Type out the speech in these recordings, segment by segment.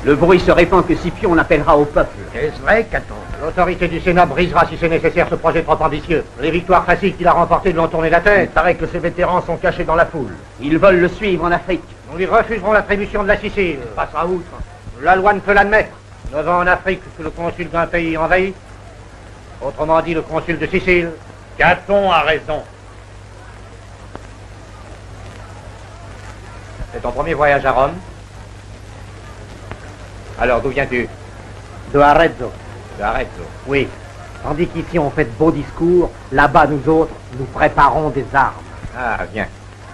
Le bruit se répand que Scipion l'appellera au peuple. Est-ce vrai, Caton? L'autorité du Sénat brisera si c'est nécessaire ce projet trop ambitieux. Les victoires faciles qu'il a remportées lui ont tourné la tête. Il paraît que ces vétérans sont cachés dans la foule. Ils veulent le suivre en Afrique. Nous lui refuserons l'attribution de la Sicile. Il passera outre. La loi ne peut l'admettre. 9 ans en Afrique sous le consul d'un pays envahi. Autrement dit, le consul de Sicile. Caton a raison. C'est ton premier voyage à Rome? Alors, d'où viens-tu? De Arezzo. De Arezzo. Oui. Tandis qu'ici on fait de beaux discours, là-bas nous autres, nous préparons des armes. Ah, viens.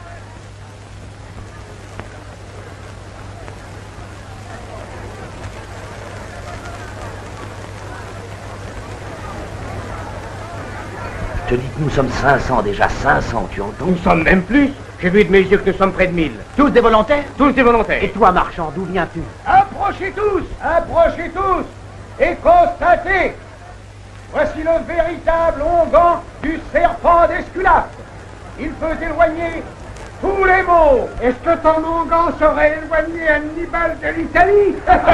Je te dis que nous sommes 500 déjà, 500, tu entends? Nous sommes même plus. J'ai vu de mes yeux que nous sommes près de 1000. Tous des volontaires? Tous des volontaires. Et toi, marchand, d'où viens-tu? Approchez tous, et constatez. Voici le véritable onguent du serpent d'Esculape. Il peut éloigner tous les maux. Est-ce que ton onguent saurait éloigner Hannibal de l'Italie?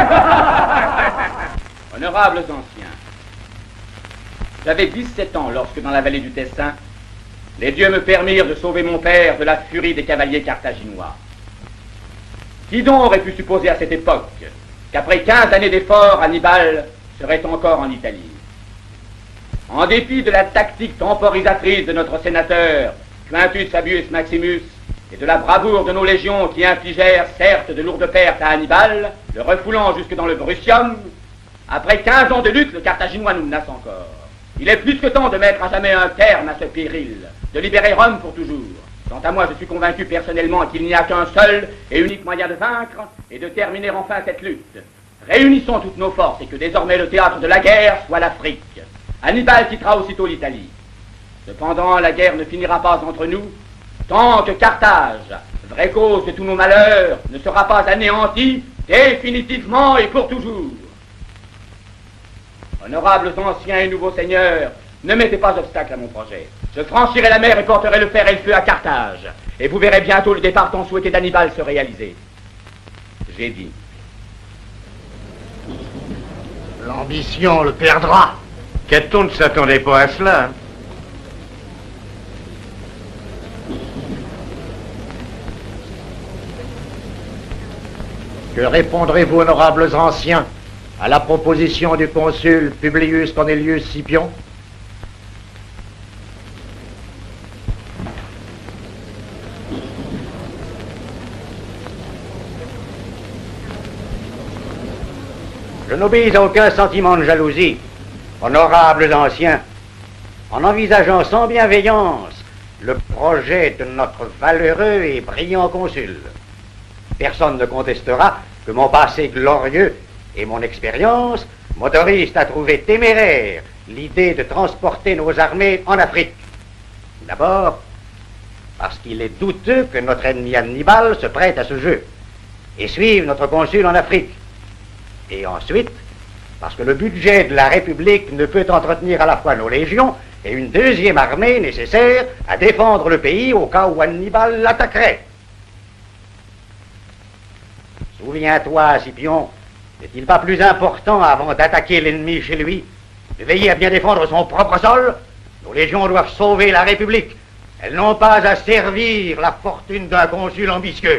Honorables anciens, j'avais 17 ans lorsque, dans la vallée du Tessin, les dieux me permirent de sauver mon père de la furie des cavaliers carthaginois. Qui donc aurait pu supposer à cette époque qu'après 15 années d'efforts, Hannibal serait encore en Italie? En dépit de la tactique temporisatrice de notre sénateur, Quintus Fabius Maximus, et de la bravoure de nos légions qui infligèrent certes de lourdes pertes à Hannibal, le refoulant jusque dans le Brutium, après 15 ans de lutte, le Carthaginois nous menace encore. Il est plus que temps de mettre à jamais un terme à ce péril, de libérer Rome pour toujours. Quant à moi, je suis convaincu personnellement qu'il n'y a qu'un seul et unique moyen de vaincre et de terminer enfin cette lutte. Réunissons toutes nos forces et que désormais le théâtre de la guerre soit l'Afrique. Hannibal quittera aussitôt l'Italie. Cependant, la guerre ne finira pas entre nous tant que Carthage, vraie cause de tous nos malheurs, ne sera pas anéantie définitivement et pour toujours. Honorables anciens et nouveaux seigneurs, ne mettez pas obstacle à mon projet. Je franchirai la mer et porterai le fer et le feu à Carthage. Et vous verrez bientôt le départ tant souhaité d'Hannibal se réaliser. J'ai dit. L'ambition le perdra. Caton ne s'attendait pas à cela. Hein. Que répondrez-vous, honorables anciens, à la proposition du consul Publius Cornelius Scipion? Je n'obéis à aucun sentiment de jalousie, honorables anciens, en envisageant sans bienveillance le projet de notre valeureux et brillant consul. Personne ne contestera que mon passé glorieux et mon expérience m'autorisent à trouver téméraire l'idée de transporter nos armées en Afrique. D'abord, parce qu'il est douteux que notre ennemi Hannibal se prête à ce jeu et suive notre consul en Afrique. Et ensuite, parce que le budget de la République ne peut entretenir à la fois nos légions et une deuxième armée nécessaire à défendre le pays au cas où Hannibal l'attaquerait. Souviens-toi, Scipion, n'est-il pas plus important, avant d'attaquer l'ennemi chez lui, de veiller à bien défendre son propre sol? Nos légions doivent sauver la République. Elles n'ont pas à servir la fortune d'un consul ambitieux.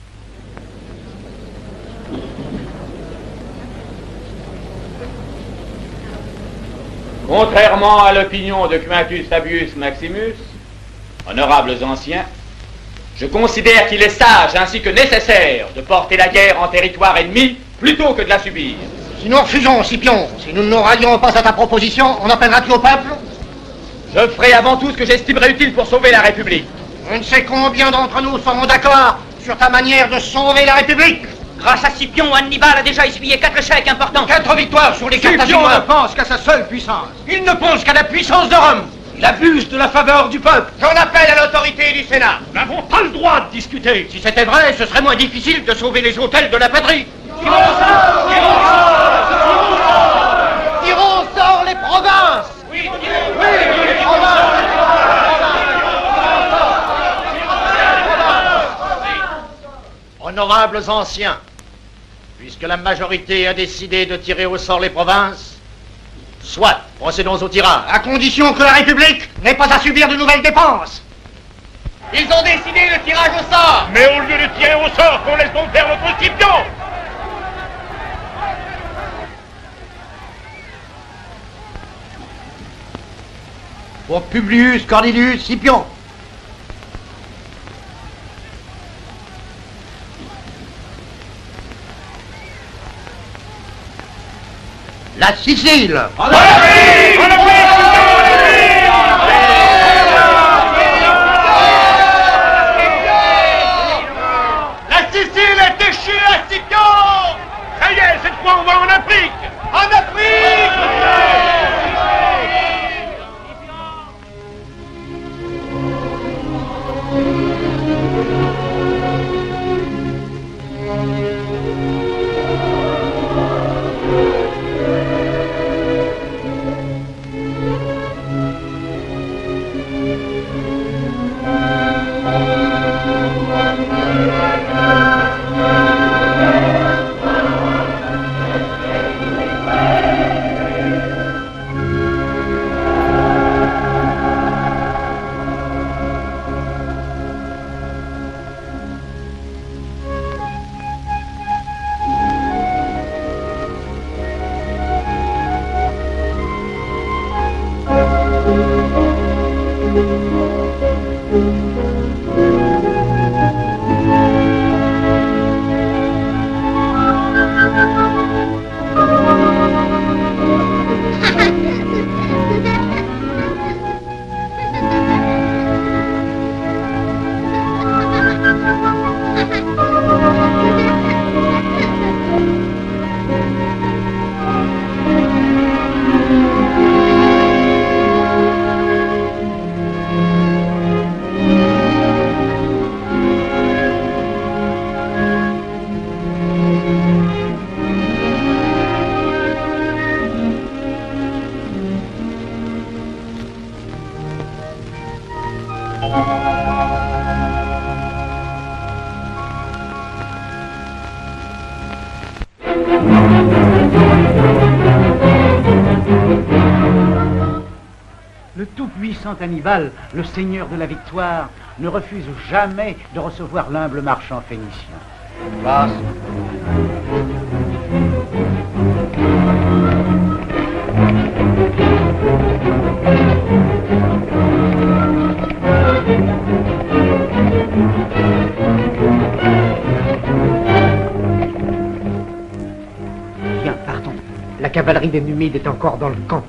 Contrairement à l'opinion de Quintus Fabius Maximus, honorables anciens, je considère qu'il est sage ainsi que nécessaire de porter la guerre en territoire ennemi plutôt que de la subir. Si nous refusons, Scipion, si nous ne nous rallions pas à ta proposition, on appellera-tu au peuple? Je ferai avant tout ce que j'estimerai utile pour sauver la République. Je ne sais combien d'entre nous seront d'accord sur ta manière de sauver la République. Grâce à Scipion, Hannibal a déjà essuyé 4 échecs importants. 4 victoires sur les Carthaginois. Scipion ne pense qu'à sa seule puissance. Il ne pense qu'à la puissance de Rome. Il abuse de la faveur du peuple. J'en appelle à l'autorité du Sénat. Nous n'avons pas le droit de discuter. Si c'était vrai, ce serait moins difficile de sauver les hôtels de la patrie. Tirons sort les provinces. Oui, les provinces. Honorables anciens, Puisque la majorité a décidé de tirer au sort les provinces, soit, procédons au tirage. À condition que la République n'ait pas à subir de nouvelles dépenses. Ils ont décidé le tirage au sort. Mais au lieu de tirer au sort, qu'on laisse donc faire notre Scipion. Pour Publius Cornelius Scipion. La Sicile. La Sicile est déchue à Scipion. Ça y est, cette fois on va en Afrique. En Afrique. Le tout-puissant Hannibal, le seigneur de la victoire, ne refuse jamais de recevoir l'humble marchand phénicien. Passe. Bien, pardon. La cavalerie des Numides est encore dans le camp.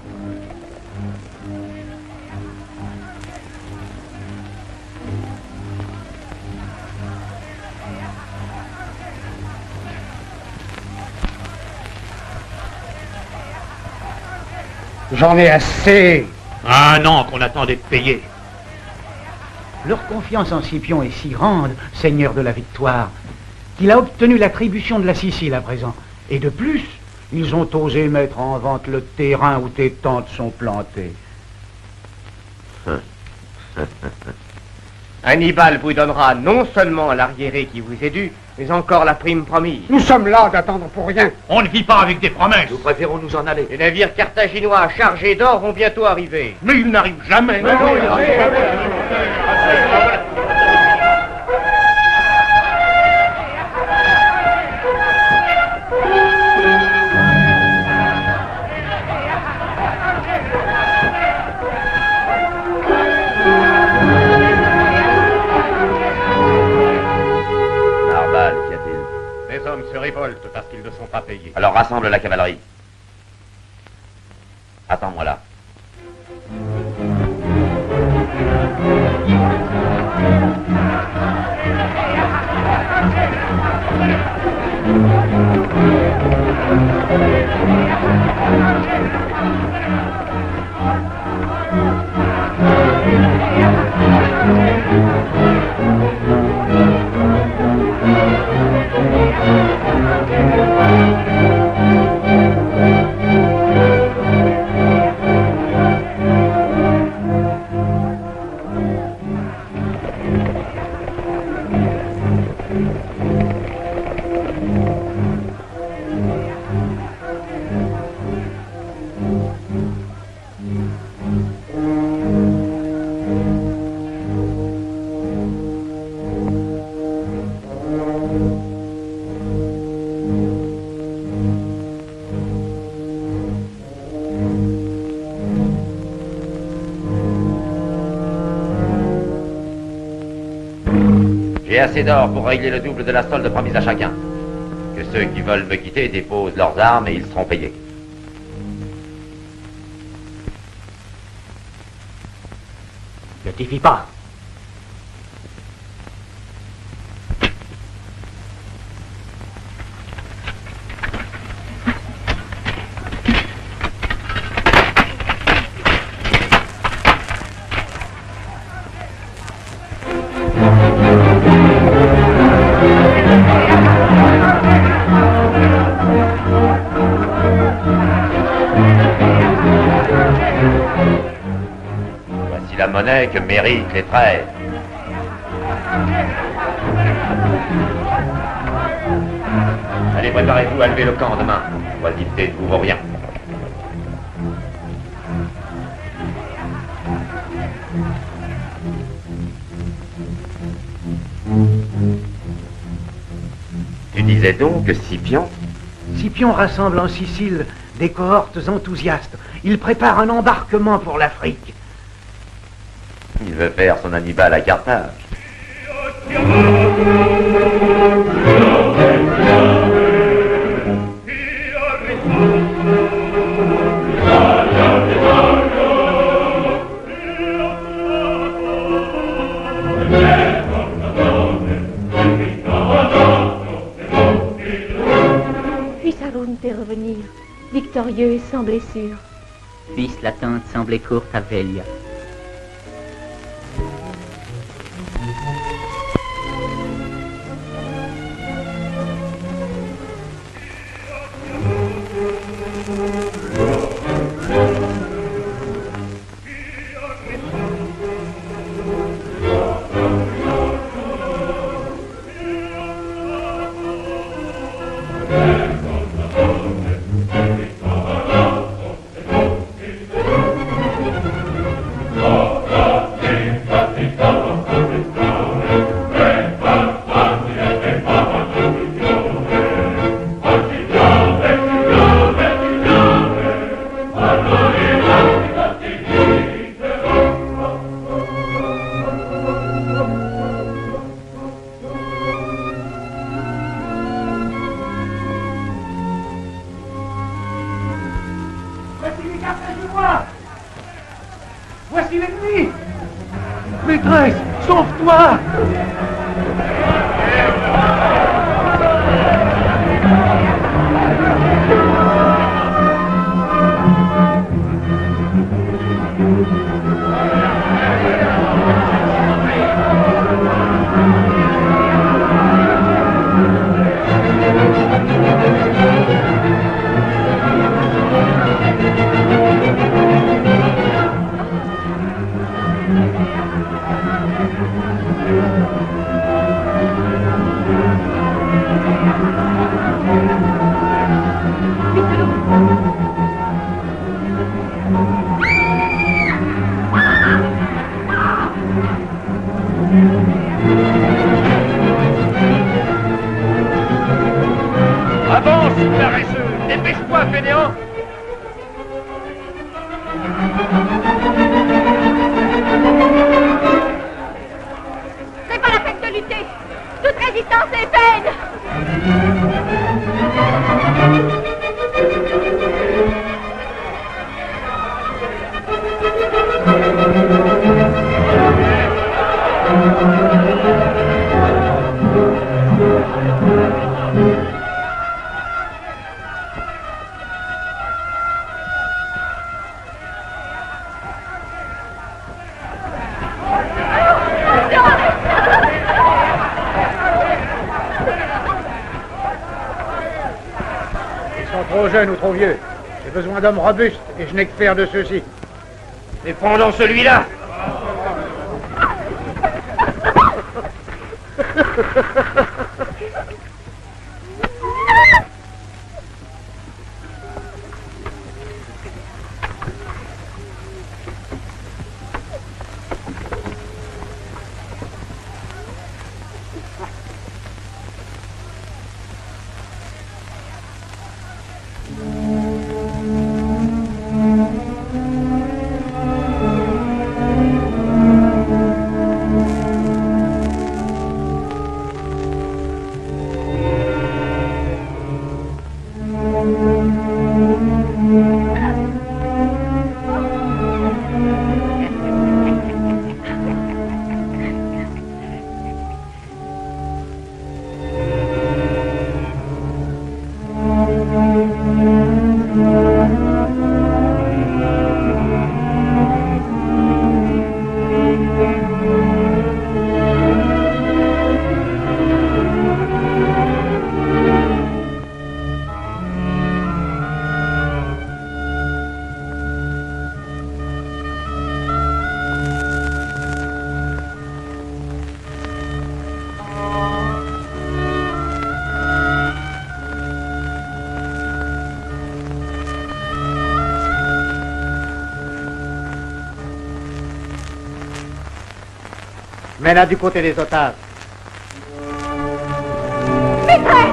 J'en ai assez. Un an qu'on attend d'être payé. Leur confiance en Scipion est si grande, seigneur de la victoire, qu'il a obtenu l'attribution de la Sicile à présent. Et de plus, ils ont osé mettre en vente le terrain où tes tentes sont plantées. Hannibal vous donnera non seulement l'arriéré qui vous est dû, mais encore la prime promise. Nous sommes là d'attendre pour rien. On ne vit pas avec des promesses. Nous préférons nous en aller. Les navires carthaginois chargés d'or vont bientôt arriver. Mais ils n'arrivent jamais. Les hommes se révoltent parce qu'ils ne sont pas payés. Alors rassemble la cavalerie. Attends-moi là. J'ai assez d'or pour régler le double de la solde promise à chacun. Que ceux qui veulent me quitter déposent leurs armes et ils seront payés. Ne t'y fie pas. La monnaie que méritent les traîtres. Allez, préparez-vous à lever le camp demain. L'oisiveté ne vous vaut rien. Tu disais donc que Scipion? Scipion rassemble en Sicile des cohortes enthousiastes. Il prépare un embarquement pour l'Afrique. Il veut faire son Hannibal à Carthage. Puis Sarounte revenir, victorieux et sans blessure. Puisse l'attente sembler courte à Velia. Voici l'ennemi! Maîtresse, sauve-toi! Avance, paresseux! Dépêche-toi, fainéant! C'est pas la peine de lutter! Toute résistance est vaine! Trop jeune ou trop vieux. J'ai besoin d'hommes robustes et je n'ai que faire de ceux-ci. Défendons celui-là! Mets-la du côté des otages. Maîtresse!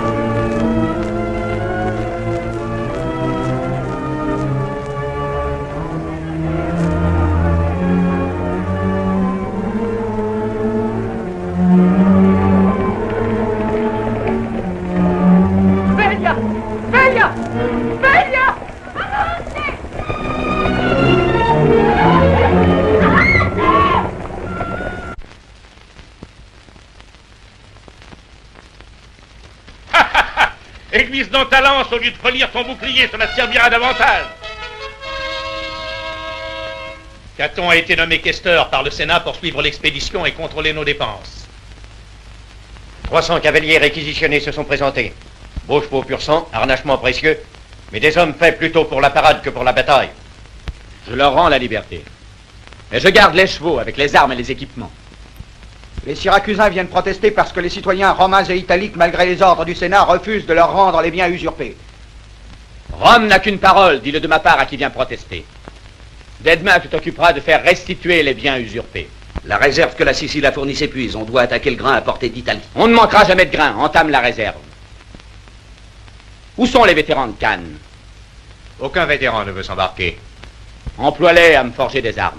Velia! Velia! Velia! Aiguise dans ta lance au lieu de polir ton bouclier, cela te servira davantage. Caton a été nommé questeur par le Sénat pour suivre l'expédition et contrôler nos dépenses. 300 cavaliers réquisitionnés se sont présentés. Beaux chevaux pur sang, harnachements précieux, mais des hommes faits plutôt pour la parade que pour la bataille. Je leur rends la liberté. Et je garde les chevaux avec les armes et les équipements. Les Syracusains viennent protester parce que les citoyens romains et italiques, malgré les ordres du Sénat, refusent de leur rendre les biens usurpés. Rome n'a qu'une parole, dis-le de ma part à qui vient protester. Dès demain, tu t'occuperas de faire restituer les biens usurpés. La réserve que la Sicile a fournie s'épuise. On doit attaquer le grain apporté d'Italie. On ne manquera jamais de grain. Entame la réserve. Où sont les vétérans de Cannes? Aucun vétéran ne veut s'embarquer. Emploie-les à me forger des armes.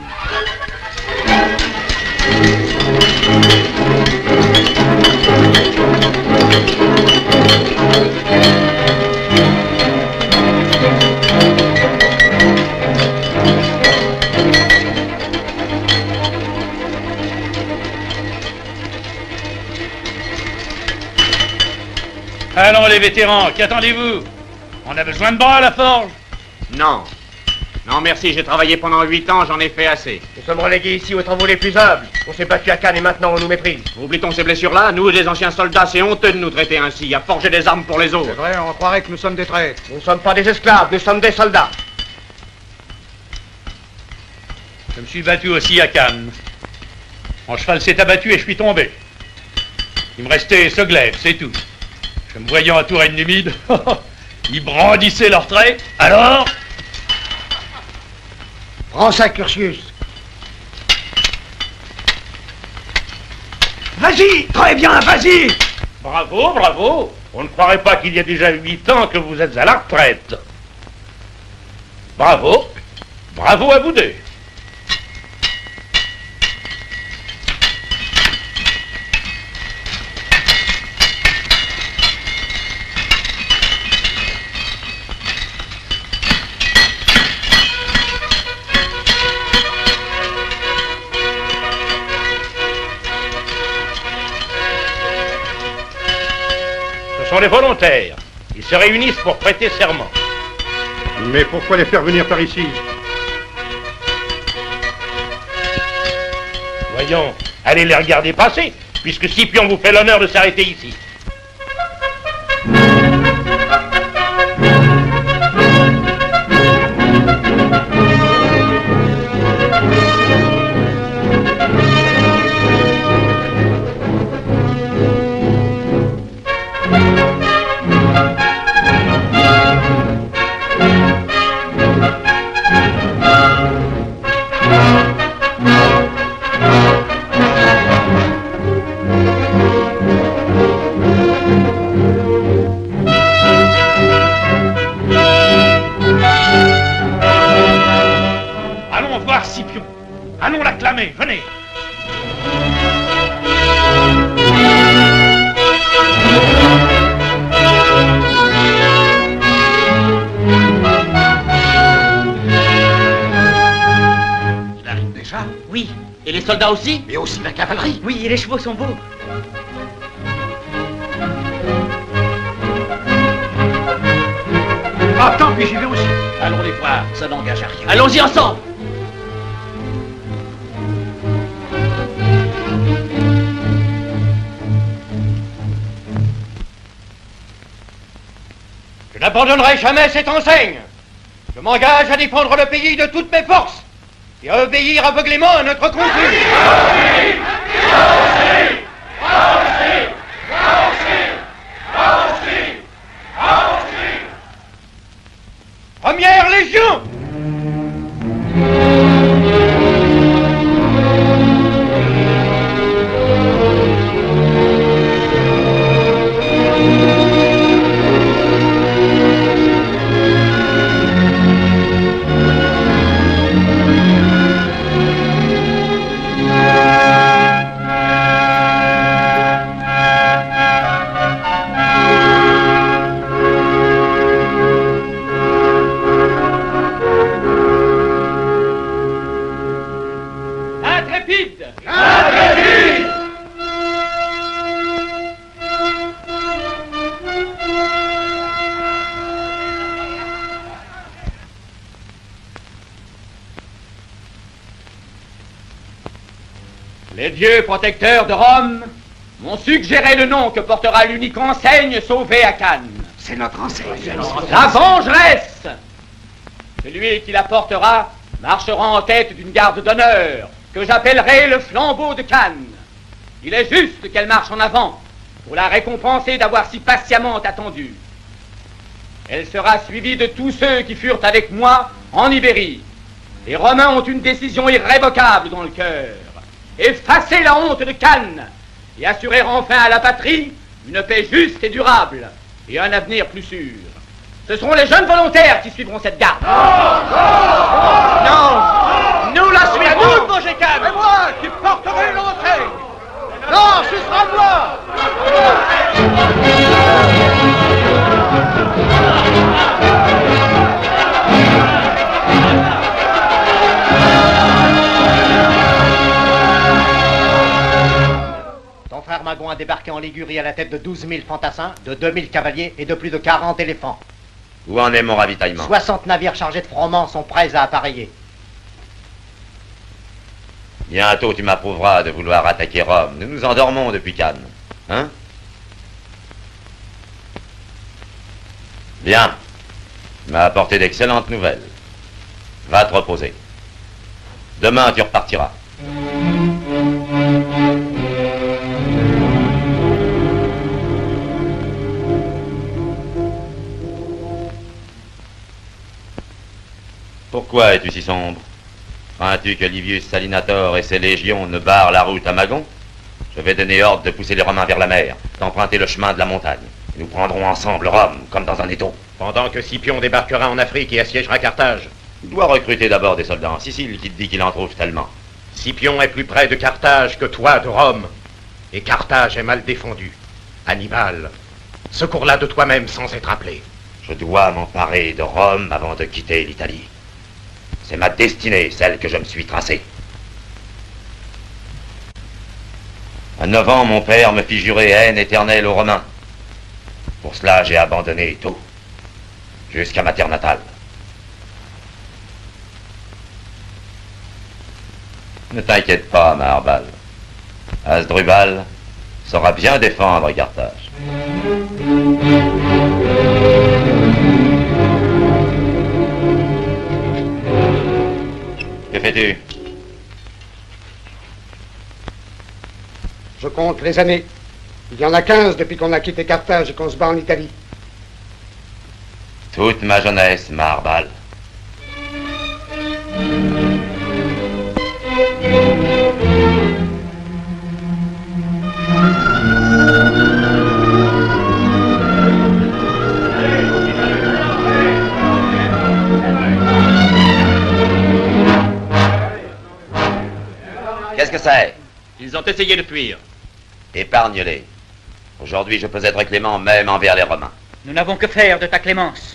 Allons les vétérans, qu'attendez-vous? On a besoin de bras à la forge? Non. Non, merci, j'ai travaillé pendant 8 ans, j'en ai fait assez. Nous sommes relégués ici aux travaux les plus humbles. On s'est battu à Cannes et maintenant on nous méprise. Oublie-t-on ces blessures-là? Nous, les anciens soldats, c'est honteux de nous traiter ainsi, à forger des armes pour les autres. C'est vrai, on croirait que nous sommes des traîtres. Nous ne sommes pas des esclaves, nous sommes des soldats. Je me suis battu aussi à Cannes. Mon cheval s'est abattu et je suis tombé. Il me restait ce glaive, c'est tout. Je me voyant à Touraine numide, ils brandissaient leurs traits. Alors? Prends ça, Curtius. Vas-y, très bien, vas-y. Bravo, bravo. On ne croirait pas qu'il y a déjà 8 ans que vous êtes à la retraite. Bravo. Bravo à vous deux. Ce sont les volontaires. Ils se réunissent pour prêter serment. Mais pourquoi les faire venir par ici? Voyons, allez les regarder passer, puisque Scipion vous fait l'honneur de s'arrêter ici. Allons l'acclamer, venez. Il arrive déjà? Oui. Et les soldats aussi? Mais aussi la cavalerie? Oui, et les chevaux sont beaux. Ah, tant pis, j'y vais aussi. Allons les voir, ça n'engage à rien. Allons-y ensemble. Je n'abandonnerai jamais cette enseigne. Je m'engage à défendre le pays de toutes mes forces et à obéir aveuglément à notre consul. Première Légion! Les dieux protecteurs de Rome m'ont suggéré le nom que portera l'unique enseigne sauvée à Cannes. C'est notre enseigne. La vengeresse. Celui qui la portera marchera en tête d'une garde d'honneur que j'appellerai le flambeau de Cannes. Il est juste qu'elle marche en avant pour la récompenser d'avoir si patiemment attendu. Elle sera suivie de tous ceux qui furent avec moi en Ibérie. Les Romains ont une décision irrévocable dans le cœur. Effacer la honte de Cannes et assurer enfin à la patrie une paix juste et durable et un avenir plus sûr. Ce seront les jeunes volontaires qui suivront cette garde. Non, nous la suivrons. C'est moi qui porterai l'enseigne. Non, ce sera moi. Ton frère Magon a débarqué en Ligurie à la tête de 12 000 fantassins, de 2 000 cavaliers et de plus de 40 éléphants. Où en est mon ravitaillement? 60 navires chargés de froment sont prêts à appareiller. Bientôt tu m'approuveras de vouloir attaquer Rome. Nous nous endormons depuis Cannes. Hein? Bien. Tu m'as apporté d'excellentes nouvelles. Va te reposer. Demain tu repartiras. Pourquoi es-tu si sombre? Crains-tu que Livius Salinator et ses légions ne barrent la route à Magon? Je vais donner ordre de pousser les Romains vers la mer, d'emprunter le chemin de la montagne. Et nous prendrons ensemble Rome, comme dans un étau. Pendant que Scipion débarquera en Afrique et assiégera Carthage. Il doit recruter d'abord des soldats en Sicile, qui te dit qu'il en trouve tellement. Scipion est plus près de Carthage que toi de Rome. Et Carthage est mal défendu. Hannibal, secours-la de toi-même sans être appelé. Je dois m'emparer de Rome avant de quitter l'Italie. C'est ma destinée, celle que je me suis tracée. À 9 ans, mon père me fit jurer haine éternelle aux Romains. Pour cela, j'ai abandonné tout, jusqu'à ma terre natale. Ne t'inquiète pas, Maharbal. Hasdrubal saura bien défendre Carthage. Que fais-tu? Je compte les années. Il y en a 15 depuis qu'on a quitté Carthage et qu'on se bat en Italie. Toute ma jeunesse, Maharbal. Qu'est-ce que c'est? Ils ont essayé de fuir. Épargne-les. Aujourd'hui, je peux être clément même envers les Romains. Nous n'avons que faire de ta clémence.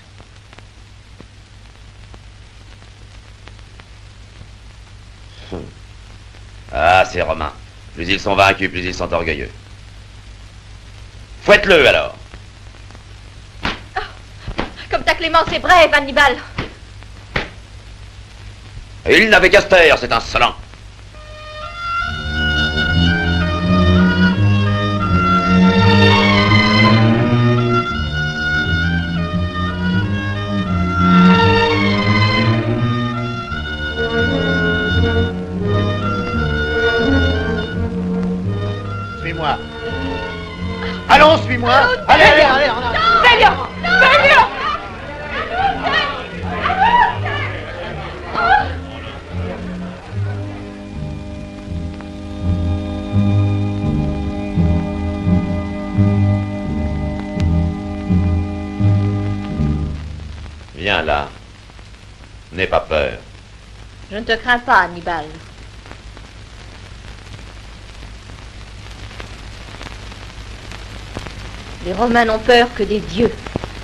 Ah, ces Romains. Plus ils sont vaincus, plus ils sont orgueilleux. Fouette-le, alors. Comme ta clémence est brève, Hannibal. Il n'avait qu'à se taire, cet insolent. Suis-moi. Allons, suis-moi. Allez, allez, allez, en avant. Bélion! Bélion! Viens là. N'aie pas peur. Je ne te crains pas, Hannibal. Les Romains n'ont peur que des dieux.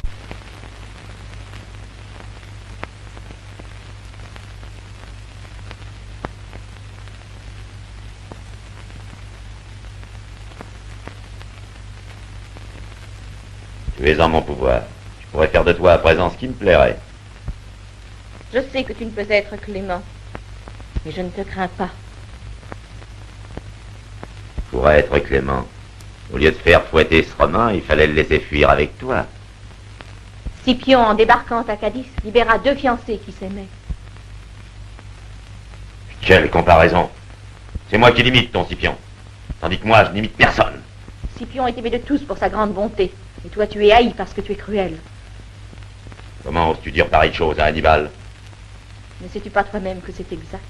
Tu es en mon pouvoir. Je pourrais faire de toi à présent ce qui me plairait. Je sais que tu ne peux être clément, mais je ne te crains pas. Pour être clément, au lieu de faire fouetter ce Romain, il fallait le laisser fuir avec toi. Scipion, en débarquant à Cadix, libéra 2 fiancés qui s'aimaient. Quelle comparaison! C'est moi qui limite ton Scipion, tandis que moi je n'imite personne. Scipion est aimé de tous pour sa grande bonté, et toi tu es haï parce que tu es cruel. Comment oses-tu dire pareille chose à Hannibal? Ne sais-tu pas toi-même que c'est exact?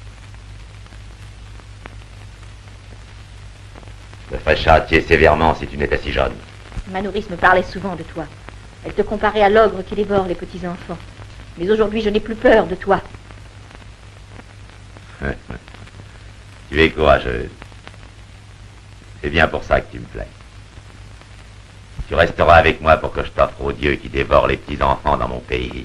Je te ferais châtier sévèrement si tu n'étais si jeune. Ma nourrice me parlait souvent de toi. Elle te comparait à l'ogre qui dévore les petits enfants. Mais aujourd'hui, je n'ai plus peur de toi. Tu es courageuse. C'est bien pour ça que tu me plais. Tu resteras avec moi pour que je t'offre aux dieux qui dévorent les petits enfants dans mon pays.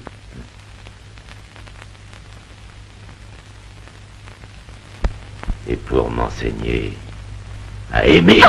Et pour m'enseigner à aimer.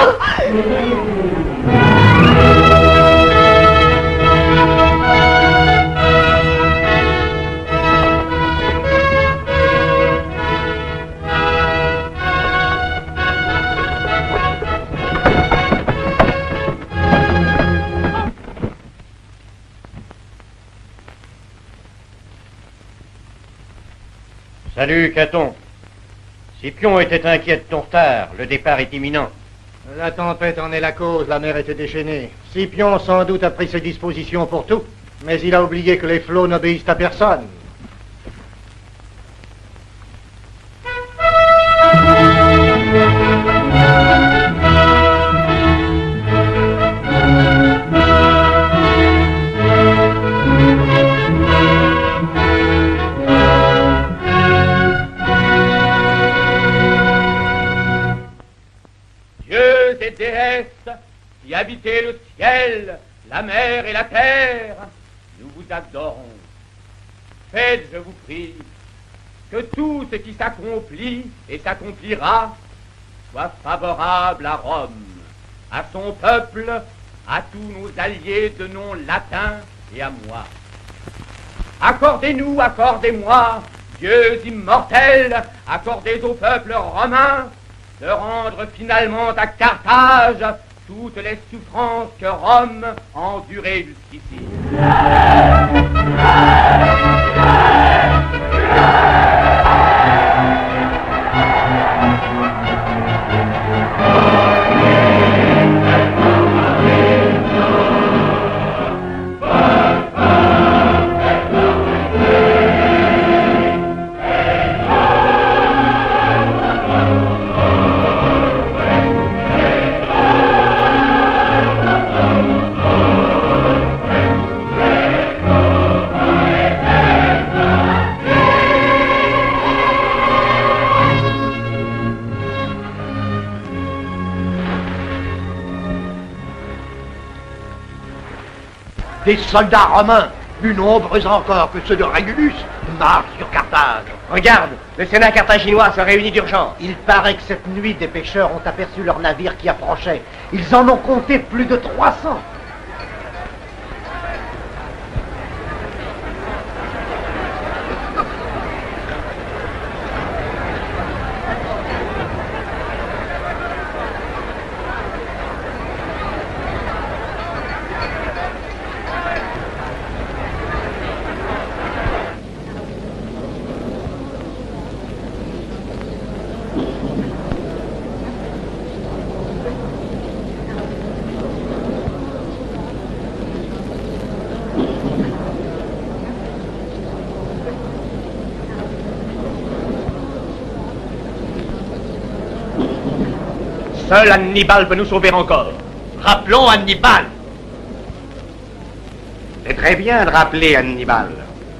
Salut, Caton. Scipion était inquiet de ton retard. Le départ est imminent. La tempête en est la cause, la mer était déchaînée. Scipion, sans doute, a pris ses dispositions pour tout, mais il a oublié que les flots n'obéissent à personne. Qui habitez le ciel, la mer et la terre, nous vous adorons. Faites, je vous prie, que tout ce qui s'accomplit et s'accomplira soit favorable à Rome, à son peuple, à tous nos alliés de nom latin et à moi. Accordez-nous, accordez-moi, dieux immortels, accordez au peuple romain de rendre finalement à Carthage toutes les souffrances que Rome a endurées jusqu'ici. Des soldats romains, plus nombreux encore que ceux de Régulus, marchent sur Carthage. Regarde, le Sénat carthaginois se réunit d'urgence. Il paraît que cette nuit, des pêcheurs ont aperçu leur navire qui approchait. Ils en ont compté plus de 300. Seul Hannibal peut nous sauver encore. Rappelons Hannibal. C'est très bien de rappeler Hannibal.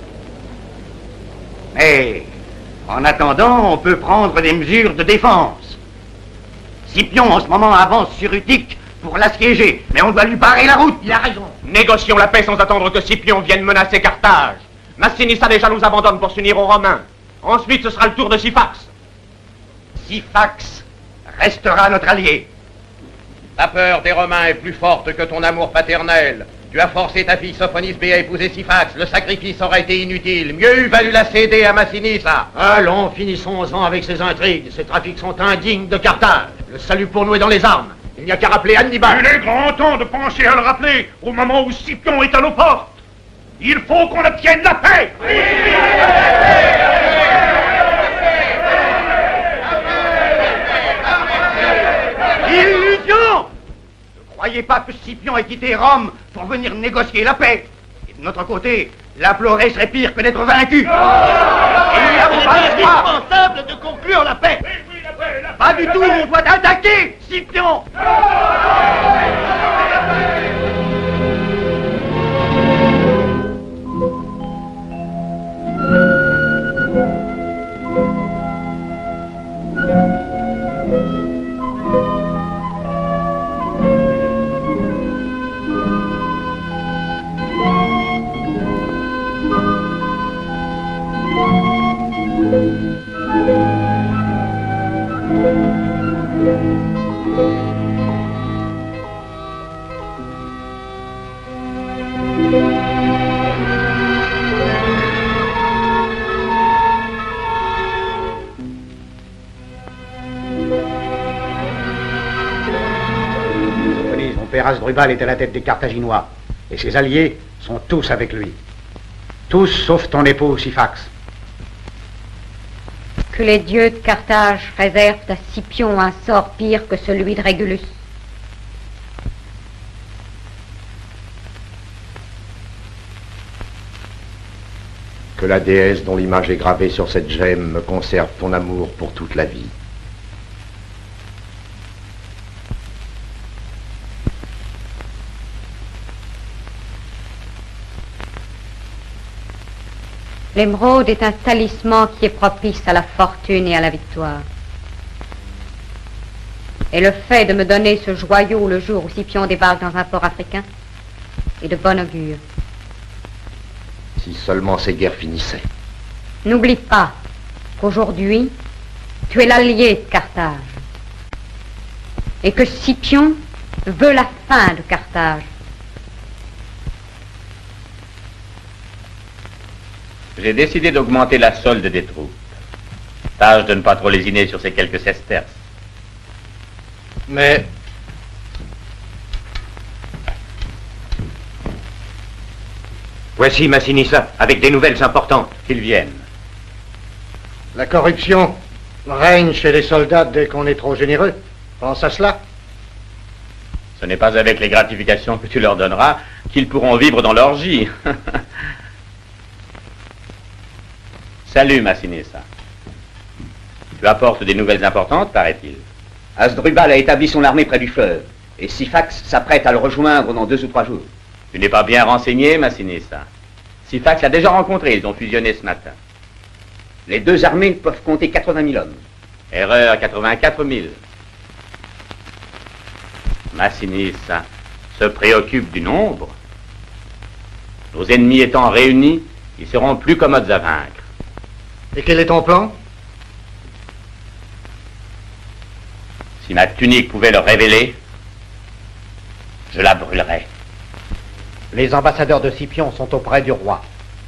Mais, en attendant, on peut prendre des mesures de défense. Scipion, en ce moment, avance sur Utique pour l'assiéger, mais on doit lui barrer la route, il a raison. Négocions la paix sans attendre que Scipion vienne menacer Carthage. Massinissa déjà nous abandonne pour s'unir aux Romains. Ensuite, ce sera le tour de Syphax. Syphax restera notre allié. La peur des Romains est plus forte que ton amour paternel. Tu as forcé ta fille Sophonisbé à épouser Syphax. Le sacrifice aurait été inutile. Mieux eût valu la céder à Massinissa. Allons, finissons-en avec ces intrigues. Ces trafics sont indignes de Carthage. Le salut pour nous est dans les armes. Il n'y a qu'à rappeler Hannibal. Il est grand temps de penser à le rappeler au moment où Scipion est à nos portes. Il faut qu'on obtienne la paix. Illusion! Ne croyez pas que Scipion ait quitté Rome pour venir négocier la paix. Et de notre côté, l'implorer serait pire que d'être vaincu. Il est indispensable de conclure la paix. Pas du tout, on doit attaquer Scipion. Mon père Asdrubal est à la tête des Carthaginois, et ses alliés sont tous avec lui. Tous sauf ton époux Syphax. Que les dieux de Carthage réservent à Scipion un sort pire que celui de Régulus. Que la déesse dont l'image est gravée sur cette gemme me conserve ton amour pour toute la vie. L'émeraude est un talisman qui est propice à la fortune et à la victoire. Et le fait de me donner ce joyau le jour où Scipion débarque dans un port africain est de bon augure. Si seulement ces guerres finissaient. N'oublie pas qu'aujourd'hui, tu es l'allié de Carthage. Et que Scipion veut la fin de Carthage. J'ai décidé d'augmenter la solde des troupes. Tâche de ne pas trop lésiner sur ces quelques sesterces. Mais... Voici Massinissa, avec des nouvelles importantes. Qu'ils viennent. La corruption règne chez les soldats dès qu'on est trop généreux. Pense à cela. Ce n'est pas avec les gratifications que tu leur donneras qu'ils pourront vivre dans l'orgie. Salut, Massinissa. Tu apportes des nouvelles importantes, paraît-il. Asdrubal a établi son armée près du fleuve, et Syphax s'apprête à le rejoindre dans 2 ou 3 jours. Tu n'es pas bien renseigné, Massinissa. Syphax l'a déjà rencontré, ils ont fusionné ce matin. Les 2 armées peuvent compter 80 000 hommes. Erreur, 84 000. Massinissa se préoccupe du nombre. Nos ennemis étant réunis, ils seront plus commodes à vaincre. Et quel est ton plan? Si ma tunique pouvait le révéler, je la brûlerais. Les ambassadeurs de Scipion sont auprès du roi.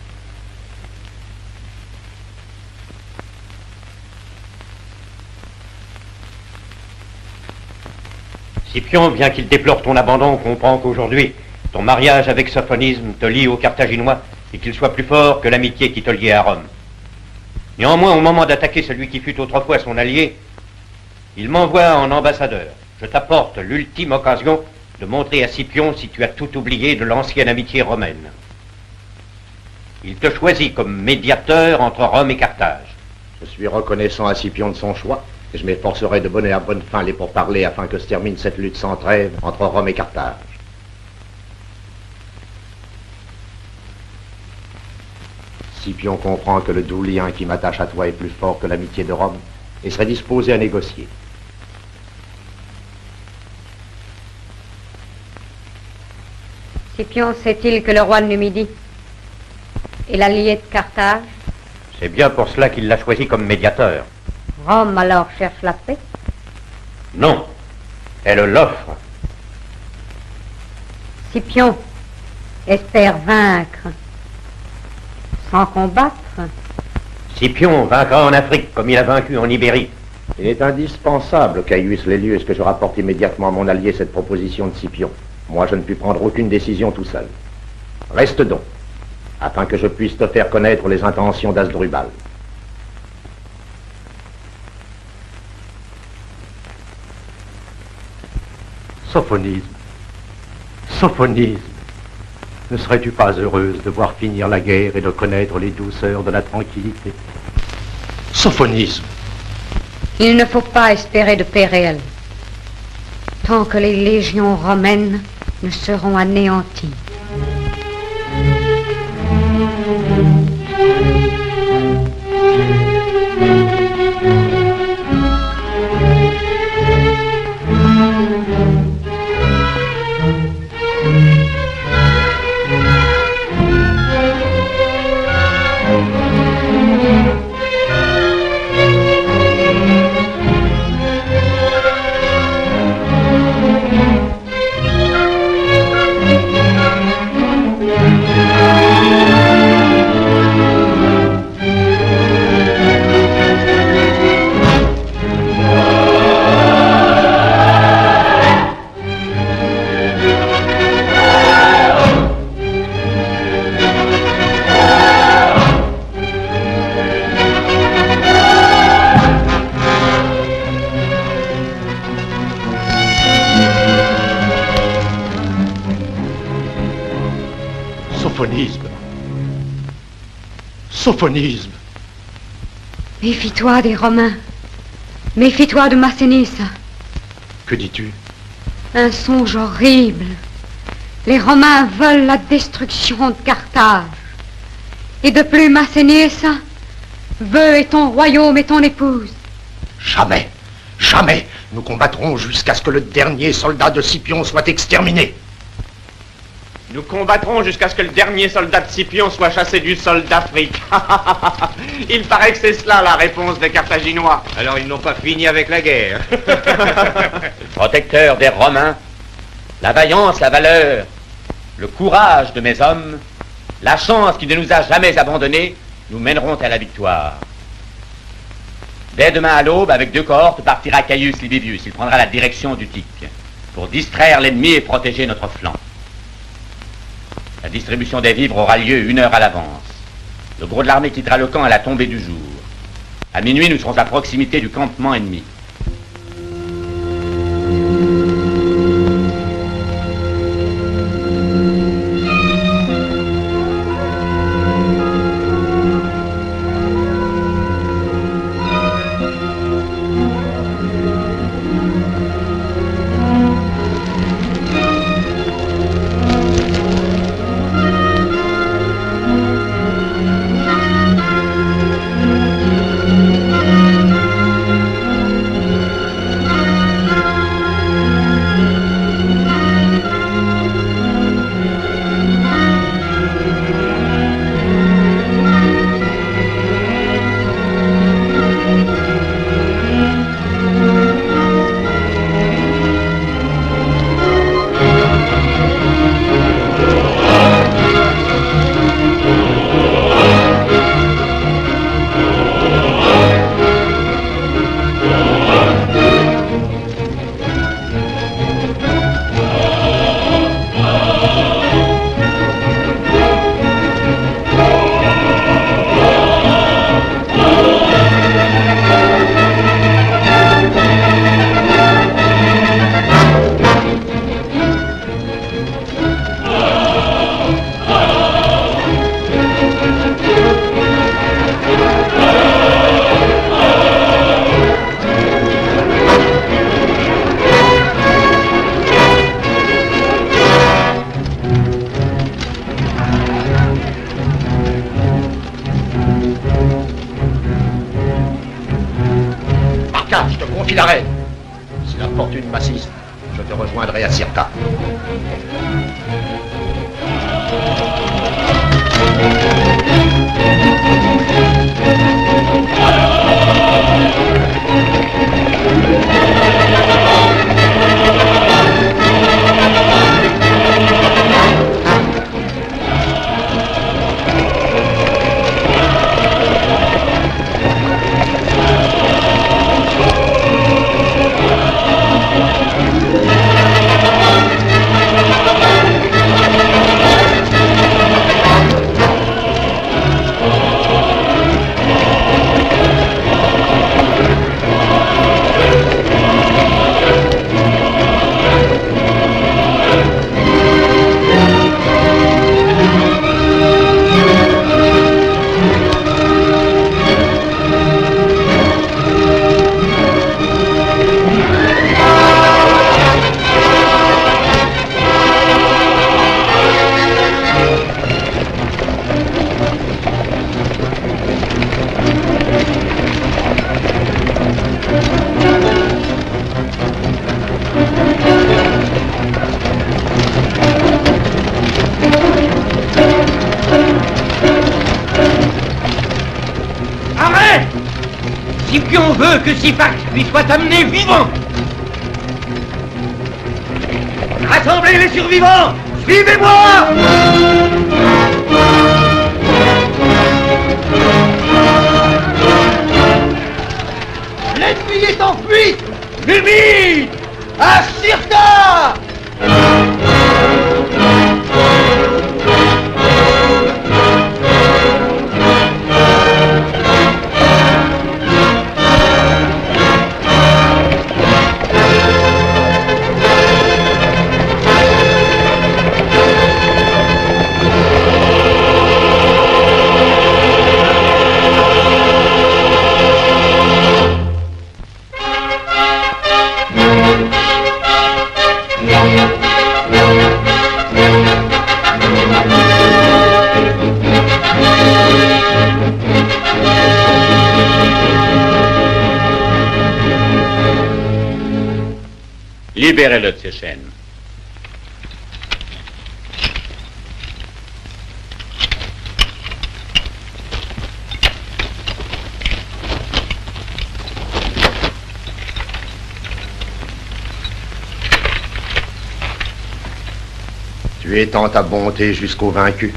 Scipion, bien qu'il déplore ton abandon, comprend qu'aujourd'hui, ton mariage avec Sophonisme te lie aux Carthaginois et qu'il soit plus fort que l'amitié qui te liait à Rome. Néanmoins, au moment d'attaquer celui qui fut autrefois son allié, il m'envoie en ambassadeur. Je t'apporte l'ultime occasion de montrer à Scipion si tu as tout oublié de l'ancienne amitié romaine. Il te choisit comme médiateur entre Rome et Carthage. Je suis reconnaissant à Scipion de son choix, et je m'efforcerai de mener à bonne fin les pourparlers afin que se termine cette lutte sans trêve entre Rome et Carthage. Scipion comprend que le doux lien qui m'attache à toi est plus fort que l'amitié de Rome, et serait disposé à négocier. Scipion sait-il que le roi de Numidie est l'allié de Carthage? C'est bien pour cela qu'il l'a choisi comme médiateur. Rome alors cherche la paix? Non, elle l'offre. Scipion espère vaincre sans combattre. Scipion vaincra en Afrique comme il a vaincu en Ibérie. Il est indispensable, Caius Laelius, que je rapporte immédiatement à mon allié cette proposition de Scipion. Moi, je ne puis prendre aucune décision tout seul. Reste donc, afin que je puisse te faire connaître les intentions d'Asdrubal. Sophonisme. Sophonisme. Ne serais-tu pas heureuse de voir finir la guerre et de connaître les douceurs de la tranquillité? Sophonisme. Il ne faut pas espérer de paix réelle tant que les légions romaines ne seront anéanties. Sophonisme. Sophonisme. Méfie-toi des Romains. Méfie-toi de Massénice. Que dis-tu? Un songe horrible. Les Romains veulent la destruction de Carthage. Et de plus, Massénice veut et ton royaume et ton épouse. Jamais, jamais nous combattrons jusqu'à ce que le dernier soldat de Scipion soit exterminé. Nous combattrons jusqu'à ce que le dernier soldat de Scipion soit chassé du sol d'Afrique. Il paraît que c'est cela la réponse des Carthaginois. Alors ils n'ont pas fini avec la guerre. Protecteur des Romains, la vaillance, la valeur, le courage de mes hommes, la chance qui ne nous a jamais abandonnés, nous mèneront à la victoire. Dès demain à l'aube, avec 2 cohortes, partira Caius Libivius. Il prendra la direction d'Utique pour distraire l'ennemi et protéger notre flanc. La distribution des vivres aura lieu 1 heure à l'avance. Le gros de l'armée quittera le camp à la tombée du jour. À minuit, nous serons à proximité du campement ennemi. Scipion veut que Syphax lui soit amené vivant. Rassemblez les survivants! Suivez-moi! L'ennemi est en fuite! Numide! À Cirta! Libérez-le de ses chaînes. Tu étends ta bonté jusqu'au vaincu.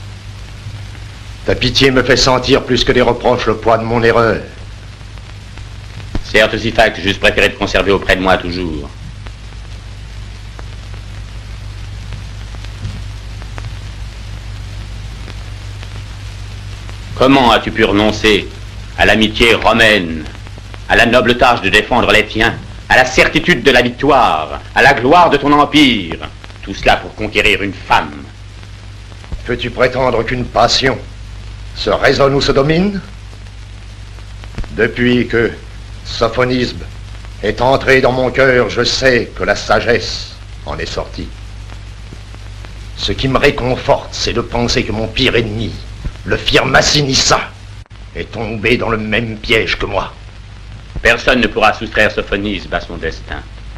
Ta pitié me fait sentir plus que des reproches le poids de mon erreur. Certes, Syphax, j'eusse préféré te conserver auprès de moi toujours. Comment as-tu pu renoncer à l'amitié romaine, à la noble tâche de défendre les tiens, à la certitude de la victoire, à la gloire de ton empire? Tout cela pour conquérir une femme. Peux-tu prétendre qu'une passion se raisonne ou se domine? Depuis que Sophonisme est entré dans mon cœur, je sais que la sagesse en est sortie. Ce qui me réconforte, c'est de penser que mon pire ennemi, le fier Massinissa, est tombé dans le même piège que moi. Personne ne pourra soustraire Sophonisme à son destin.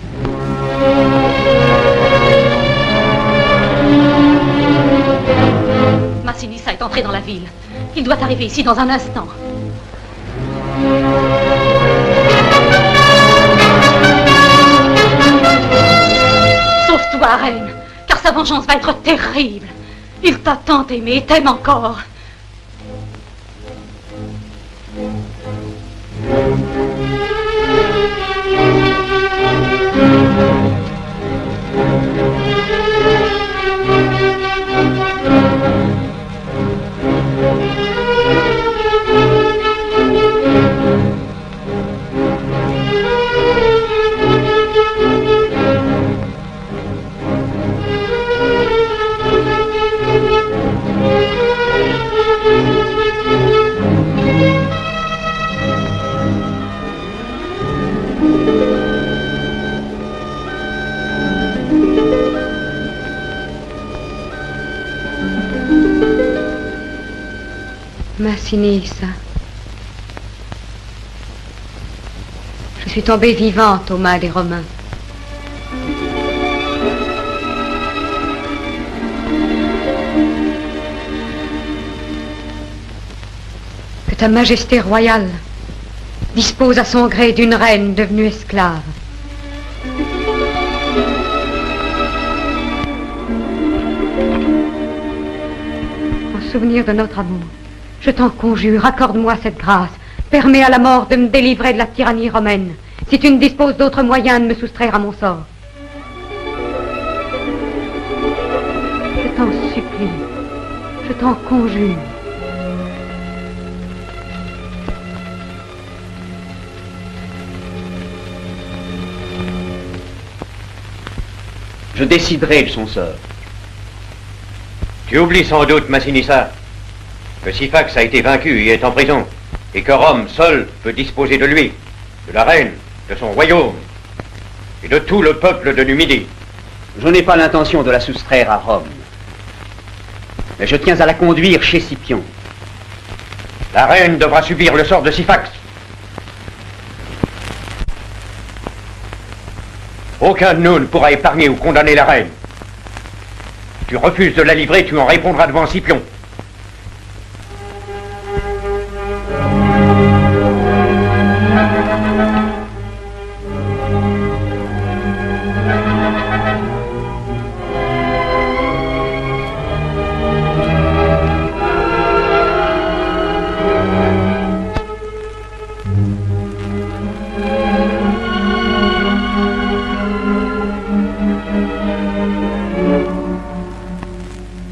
Massinissa est entré dans la ville. Il doit arriver ici dans un instant. Sauve-toi, reine, car sa vengeance va être terrible. Il t'a tant aimé et t'aime encore. Massinissa. Je suis tombée vivante aux mains des Romains. Que ta majesté royale dispose à son gré d'une reine devenue esclave. En souvenir de notre amour, je t'en conjure, accorde-moi cette grâce. Permets à la mort de me délivrer de la tyrannie romaine, si tu ne disposes d'autres moyens de me soustraire à mon sort. Je t'en supplie, je t'en conjure. Je déciderai de son sort. Tu oublies sans doute, Massinissa, que Syphax a été vaincu et est en prison, et que Rome seule peut disposer de lui, de la reine, de son royaume, et de tout le peuple de Numidie. Je n'ai pas l'intention de la soustraire à Rome, mais je tiens à la conduire chez Scipion. La reine devra subir le sort de Syphax. Aucun de nous ne pourra épargner ou condamner la reine. Si tu refuses de la livrer, tu en répondras devant Scipion.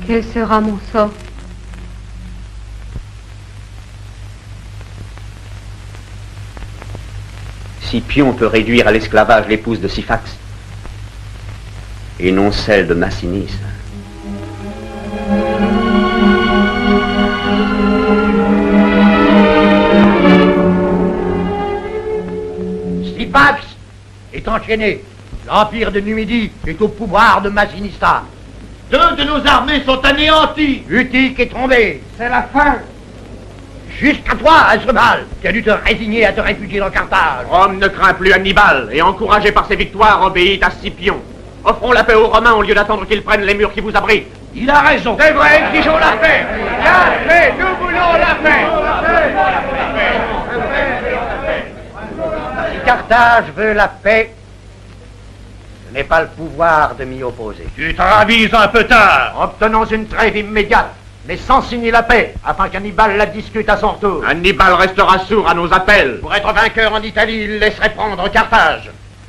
Quel sera mon sort? Scipion peut réduire à l'esclavage l'épouse de Syphax, et non celle de Masinissa. Syphax est enchaîné. L'empire de Numidie est au pouvoir de Masinissa. 2 de nos armées sont anéanties. Utique est tombé. C'est la fin. Jusqu'à toi, Hasdrubal, qui as dû te résigner à te réfugier dans Carthage. Rome ne craint plus Hannibal, et encouragé par ses victoires, obéit à Scipion. Offrons la paix aux Romains au lieu d'attendre qu'ils prennent les murs qui vous abritent. Il a raison. C'est vrai, exigeons la paix. La paix, nous voulons la paix. Si Carthage veut la paix, je n'ai pas le pouvoir de m'y opposer. Tu te ravises un peu tard. Obtenons une trêve immédiate, mais sans signer la paix, afin qu'Hannibal la discute à son tour. Hannibal restera sourd à nos appels. Pour être vainqueur en Italie, il laisserait prendre Carthage.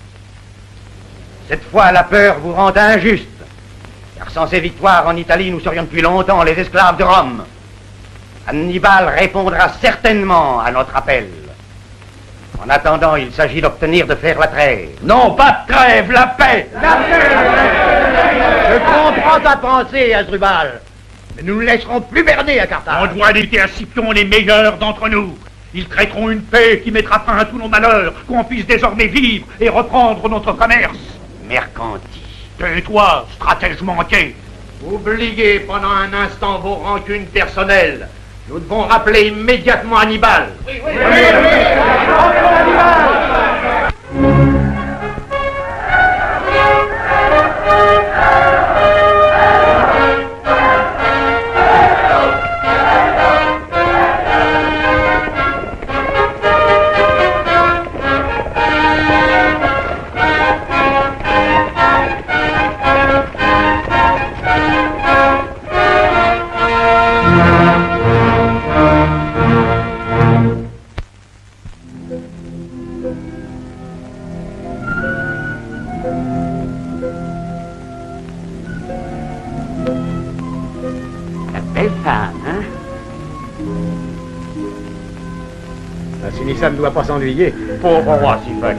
Cette fois, la peur vous rend injuste, car sans ces victoires en Italie, nous serions depuis longtemps les esclaves de Rome. Hannibal répondra certainement à notre appel. En attendant, il s'agit d'obtenir de faire la trêve. Non, pas de trêve, la paix. La paix. Je comprends ta pensée, Hasdrubal, mais nous ne laisserons plus berner à Carthage. On doit éviter à Scipion les meilleurs d'entre nous. Ils créeront une paix qui mettra fin à tous nos malheurs, qu'on puisse désormais vivre et reprendre notre commerce. Mercanti. Tais-toi, stratège manqué. Oubliez pendant un instant vos rancunes personnelles. Nous devons rappeler immédiatement Hannibal. Oui. Belle femme, hein? Masinissa ne doit pas s'ennuyer. Pauvre roi Syphax.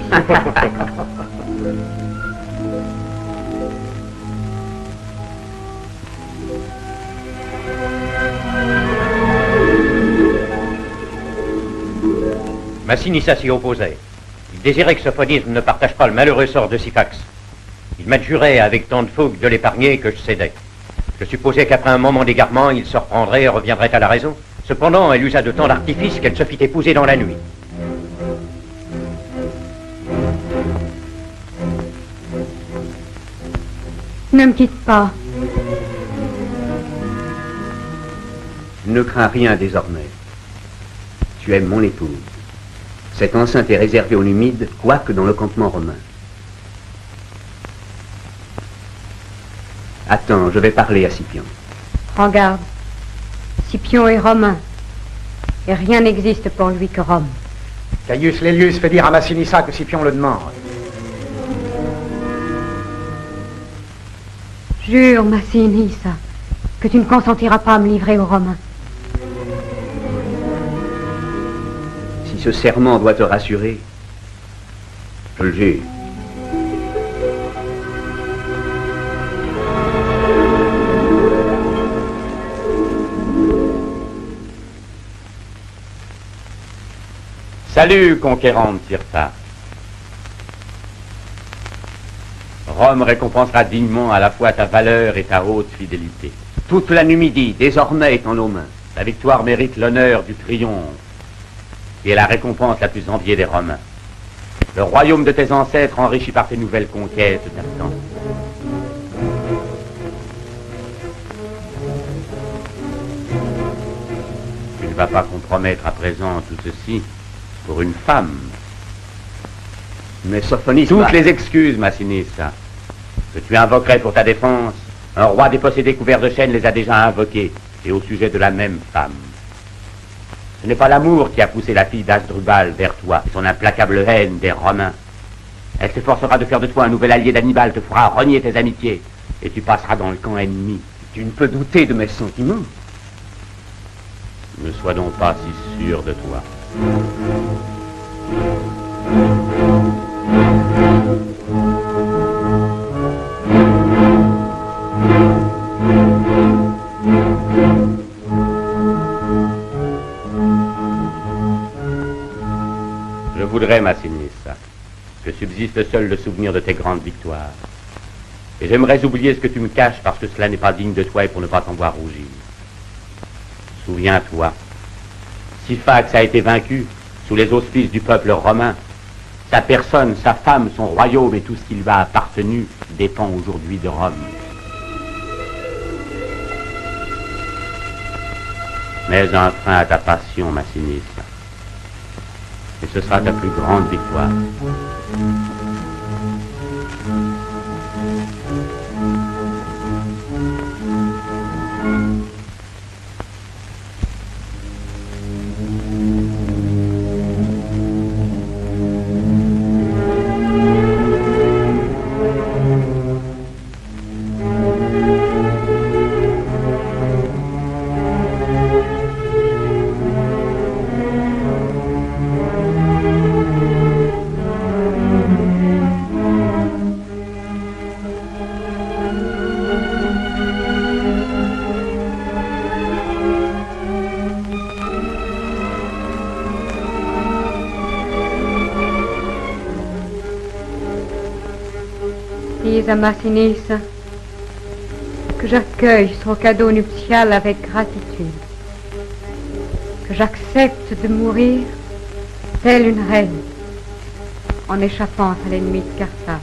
Masinissa s'y opposait. Il désirait que Sophonisme ne partage pas le malheureux sort de Syphax. Il m'adjurait avec tant de fougue de l'épargner que je cédais. Je supposais qu'après un moment d'égarement, il se reprendrait et reviendrait à la raison. Cependant, elle usa de tant d'artifices qu'elle se fit épouser dans la nuit. Ne me quitte pas. Ne crains rien désormais. Tu es mon épouse. Cette enceinte est réservée aux Numides, quoique dans le campement romain. Attends, je vais parler à Scipion. Prends garde. Scipion est romain. Et rien n'existe pour lui que Rome. Caius Laelius fait dire à Masinissa que Scipion le demande. Jure, Masinissa, que tu ne consentiras pas à me livrer aux Romains. Si ce serment doit te rassurer, je le jure. Salut, conquérante Tirta. Rome récompensera dignement à la fois ta valeur et ta haute fidélité. Toute la Numidie, désormais, est en nos mains. Ta victoire mérite l'honneur du triomphe et est la récompense la plus enviée des Romains. Le royaume de tes ancêtres, enrichi par tes nouvelles conquêtes, t'attend. Tu ne vas pas compromettre à présent tout ceci pour une femme. Mais Sophonisme... Toutes les excuses, Masinissa, que tu invoquerais pour ta défense, un roi dépossédé couvert de chaînes les a déjà invoquées, et au sujet de la même femme. Ce n'est pas l'amour qui a poussé la fille d'Hasdrubal vers toi, et son implacable haine des Romains. Elle s'efforcera de faire de toi un nouvel allié d'Hannibal, te fera renier tes amitiés, et tu passeras dans le camp ennemi. Tu ne peux douter de mes sentiments. Ne sois donc pas si sûr de toi. Je voudrais, Massinissa, que subsiste seul le souvenir de tes grandes victoires. Et j'aimerais oublier ce que tu me caches parce que cela n'est pas digne de toi et pour ne pas t'en voir rougir. Souviens-toi, Syphax a été vaincu sous les auspices du peuple romain. Sa personne, sa femme, son royaume et tout ce qui lui a appartenu dépend aujourd'hui de Rome. Mets un frein à ta passion, Massinissa. Et ce sera ta plus grande victoire. Dis à Massinissa que j'accueille son cadeau nuptial avec gratitude, que j'accepte de mourir telle une reine en échappant à l'ennemi de Carthage.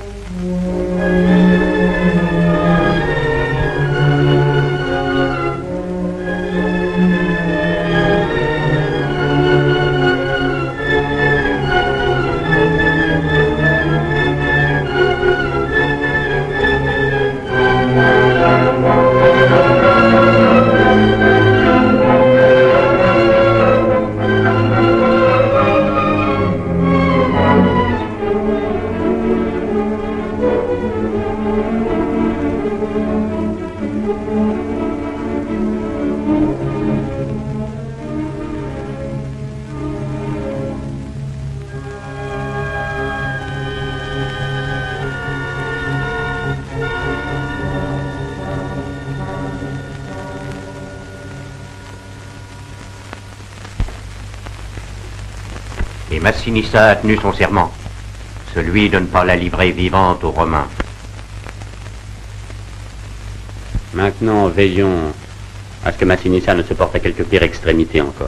Et Massinissa a tenu son serment, celui de ne pas la livrer vivante aux Romains. Maintenant, veillons à ce que Massinissa ne se porte à quelque pire extrémité encore.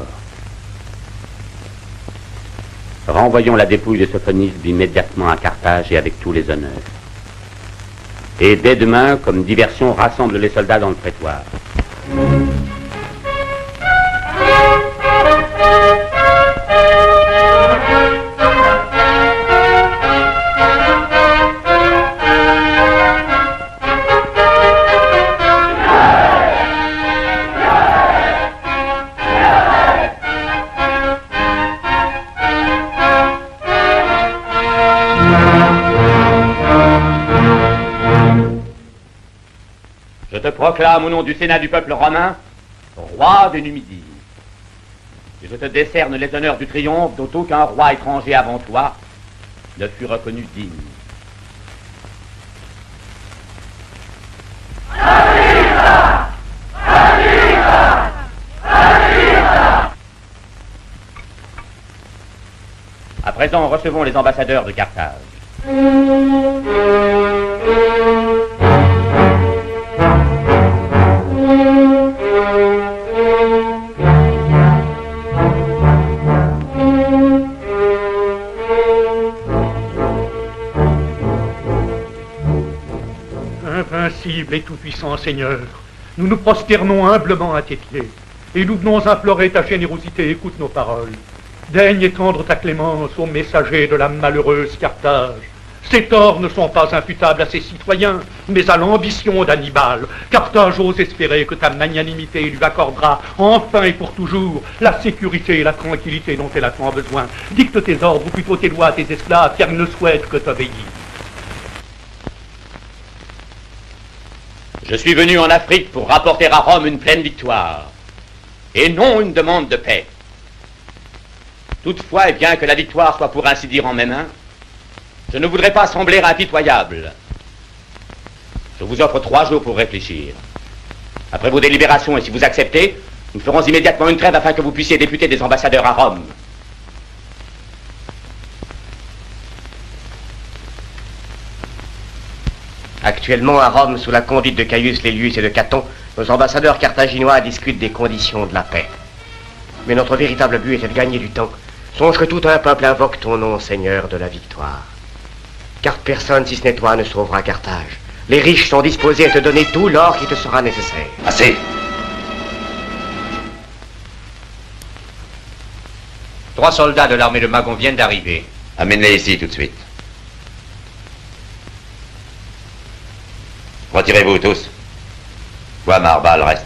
Renvoyons la dépouille de Sophonisbe immédiatement à Carthage et avec tous les honneurs. Et dès demain, comme diversion, rassemble les soldats dans le prétoire. Je te proclame au nom du Sénat du peuple romain, roi de Numidie. Et je te décerne les honneurs du triomphe dont aucun roi étranger avant toi ne fut reconnu digne. À présent, recevons les ambassadeurs de Carthage. Invincible et tout-puissant Seigneur, nous nous prosternons humblement à tes pieds, et nous venons implorer ta générosité. Écoute nos paroles. Daigne étendre ta clémence aux messagers de la malheureuse Carthage. Ces torts ne sont pas imputables à ses citoyens, mais à l'ambition d'Hannibal. Carthage ose espérer que ta magnanimité lui accordera, enfin et pour toujours, la sécurité et la tranquillité dont elle a tant besoin. Dicte tes ordres, ou plutôt tes lois à tes esclaves, car ils ne souhaitent que t'obéir. Je suis venu en Afrique pour rapporter à Rome une pleine victoire, et non une demande de paix. Toutefois, et bien que la victoire soit pour ainsi dire en mes mains, je ne voudrais pas sembler impitoyable. Je vous offre 3 jours pour réfléchir. Après vos délibérations, et si vous acceptez, nous ferons immédiatement une trêve afin que vous puissiez députer des ambassadeurs à Rome. Actuellement à Rome, sous la conduite de Caius Laelius et de Caton, nos ambassadeurs carthaginois discutent des conditions de la paix. Mais notre véritable but était de gagner du temps. Songe que tout un peuple invoque ton nom, Seigneur de la victoire. Car personne, si ce n'est toi, ne sauvera Carthage. Les riches sont disposés à te donner tout l'or qui te sera nécessaire. Assez. 3 soldats de l'armée de Magon viennent d'arriver. Amène-les ici tout de suite. Retirez-vous tous. Toi, Marbal, reste.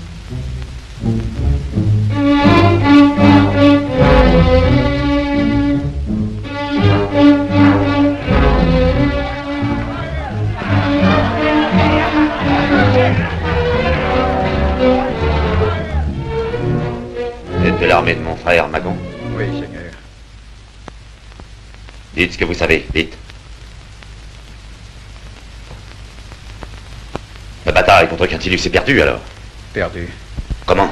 Vous êtes de l'armée de mon frère, Magon? Oui, Seigneur. Dites ce que vous savez, vite. La bataille contre Quintilus est perdue, alors? Perdu. Comment?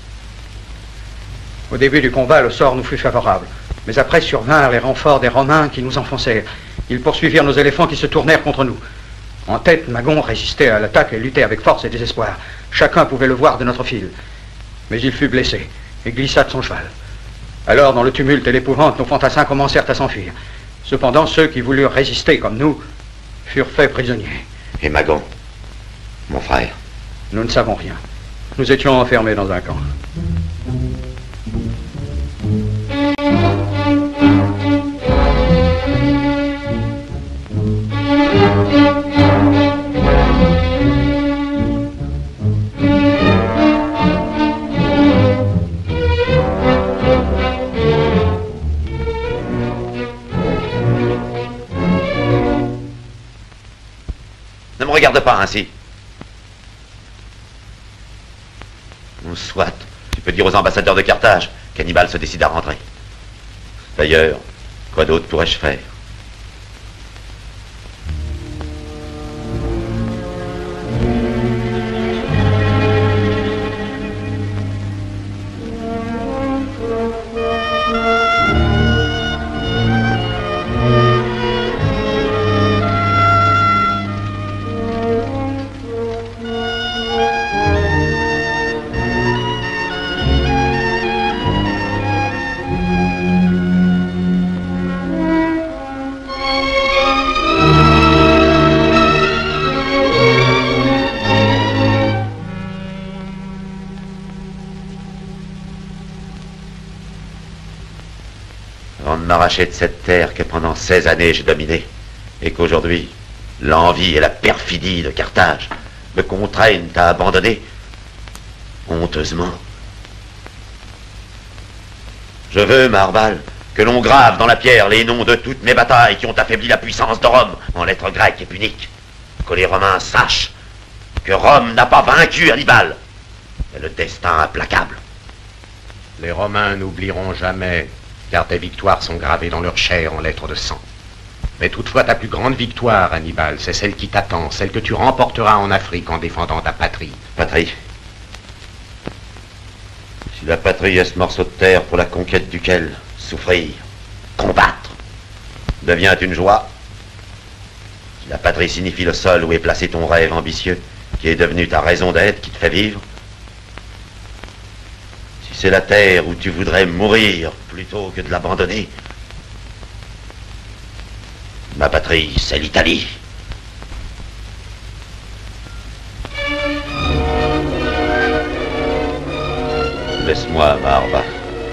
Au début du combat, le sort nous fut favorable. Mais après survinrent les renforts des Romains qui nous enfoncèrent. Ils poursuivirent nos éléphants qui se tournèrent contre nous. En tête, Magon résistait à l'attaque et luttait avec force et désespoir. Chacun pouvait le voir de notre file. Mais il fut blessé et glissa de son cheval. Alors, dans le tumulte et l'épouvante, nos fantassins commencèrent à s'enfuir. Cependant, ceux qui voulurent résister comme nous furent faits prisonniers. Et Magon, mon frère? Nous ne savons rien. Nous étions enfermés dans un camp. Ne me regarde pas ainsi. Soit, tu peux dire aux ambassadeurs de Carthage qu'Hannibal se décide à rentrer. D'ailleurs, quoi d'autre pourrais-je faire? M'arracher de cette terre que pendant 16 années j'ai dominée, et qu'aujourd'hui, l'envie et la perfidie de Carthage me contraignent à abandonner honteusement. Je veux, Marbal, que l'on grave dans la pierre les noms de toutes mes batailles qui ont affaibli la puissance de Rome en lettres grecques et puniques. Que les Romains sachent que Rome n'a pas vaincu Hannibal, mais le destin implacable. Les Romains n'oublieront jamais, car tes victoires sont gravées dans leur chair en lettres de sang. Mais toutefois, ta plus grande victoire, Hannibal, c'est celle qui t'attend, celle que tu remporteras en Afrique en défendant ta patrie. Patrie? Si la patrie est ce morceau de terre pour la conquête duquel souffrir, combattre, devient une joie, si la patrie signifie le sol où est placé ton rêve ambitieux, qui est devenu ta raison d'être, qui te fait vivre, c'est la terre où tu voudrais mourir plutôt que de l'abandonner. Ma patrie, c'est l'Italie. Laisse-moi, Marva.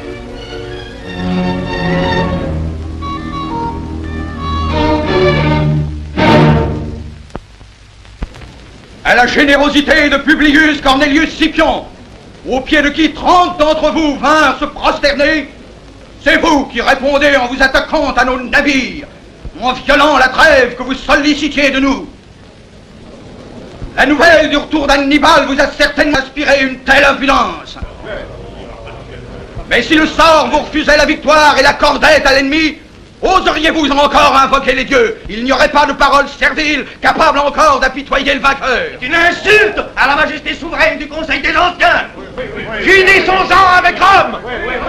À la générosité de Publius Cornelius Scipion, au pied de qui 30 d'entre vous vinrent se prosterner, c'est vous qui répondez en vous attaquant à nos navires, en violant la trêve que vous sollicitiez de nous. La nouvelle du retour d'Hannibal vous a certainement inspiré une telle impudence. Mais si le sort vous refusait la victoire et l'accordait à l'ennemi, oseriez-vous encore invoquer les dieux? Il n'y aurait pas de paroles serviles capables encore d'apitoyer le vainqueur. C'est une insulte à la majesté souveraine du Conseil des Anciens. Finissons-en avec Rome.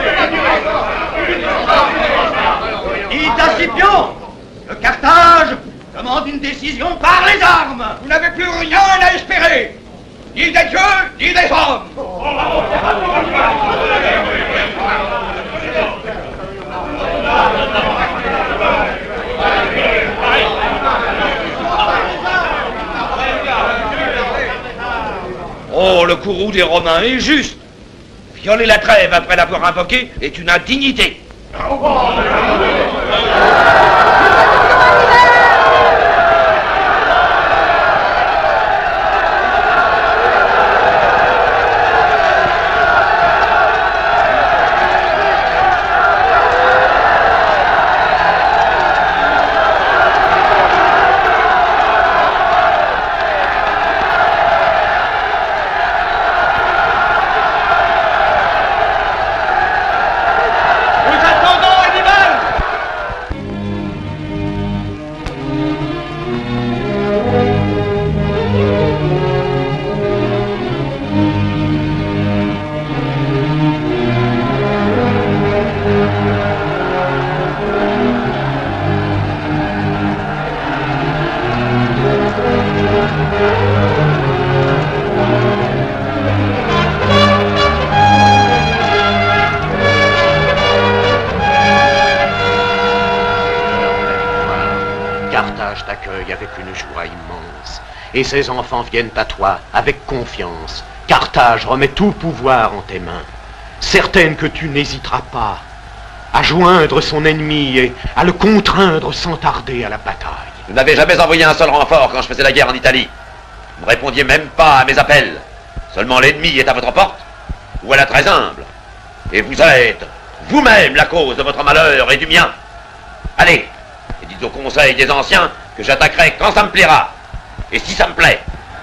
Dites à Scipion que Carthage demande une décision par les armes. Vous n'avez plus rien à espérer, ni des dieux, ni des hommes. Oh, le courroux des Romains est juste. Violer la trêve après l'avoir invoquée est une indignité. Carthage t'accueille avec une joie immense, et ses enfants viennent à toi avec confiance. Carthage remet tout pouvoir en tes mains, certaine que tu n'hésiteras pas à joindre son ennemi et à le contraindre sans tarder à la bataille. Vous n'avez jamais envoyé un seul renfort quand je faisais la guerre en Italie. Vous ne répondiez même pas à mes appels. Seulement l'ennemi est à votre porte, ou elle est très humble. Et vous êtes vous-même la cause de votre malheur et du mien. Allez, et dites au conseil des anciens que j'attaquerai quand ça me plaira. Et si ça me plaît.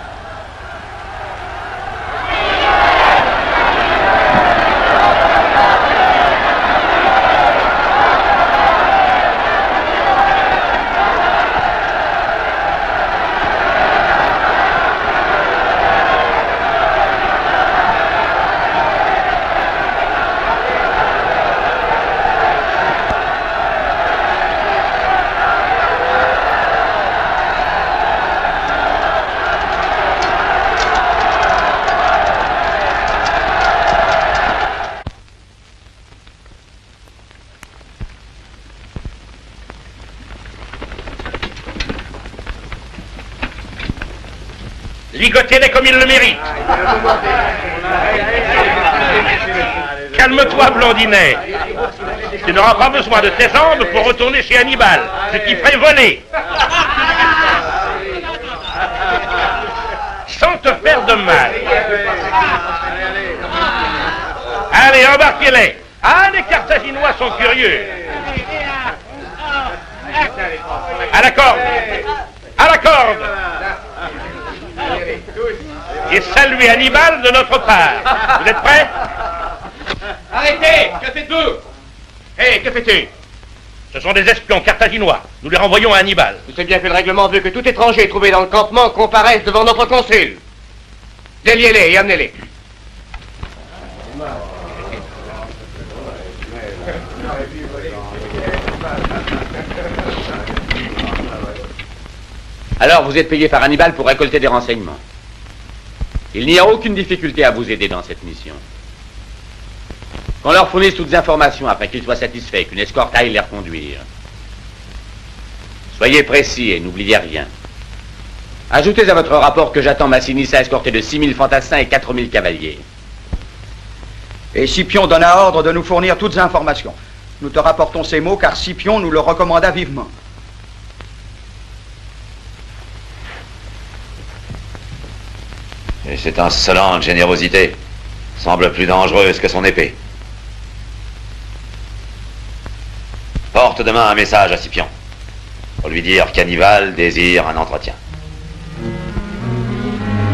Ligotez-les comme ils le méritent. Calme-toi, Blondinet. Tu n'auras pas besoin de tes jambes pour retourner chez Hannibal, ce qui ferait voler. Sans te faire de mal. Allez, embarquez-les. Ah, les Carthaginois sont curieux. À la corde. À la corde. Et saluez Hannibal de notre part. Vous êtes prêts? Arrêtez! Que faites-vous? Hé, que fais-tu? Ce sont des espions carthaginois. Nous les renvoyons à Hannibal. Vous savez bien que le règlement veut que tout étranger trouvé dans le campement comparaisse devant notre consul. Déliez-les et amenez-les. Alors vous êtes payé par Hannibal pour récolter des renseignements. Il n'y a aucune difficulté à vous aider dans cette mission. Qu'on leur fournisse toutes les informations afin qu'ils soient satisfaits qu'une escorte aille les reconduire. Soyez précis et n'oubliez rien. Ajoutez à votre rapport que j'attends Massinissa escorté de 6000 fantassins et 4000 cavaliers. Et Scipion donna ordre de nous fournir toutes les informations. Nous te rapportons ces mots car Scipion nous le recommanda vivement. Et cette insolente générosité semble plus dangereuse que son épée. Porte demain un message à Scipion, pour lui dire qu'Hannibal désire un entretien.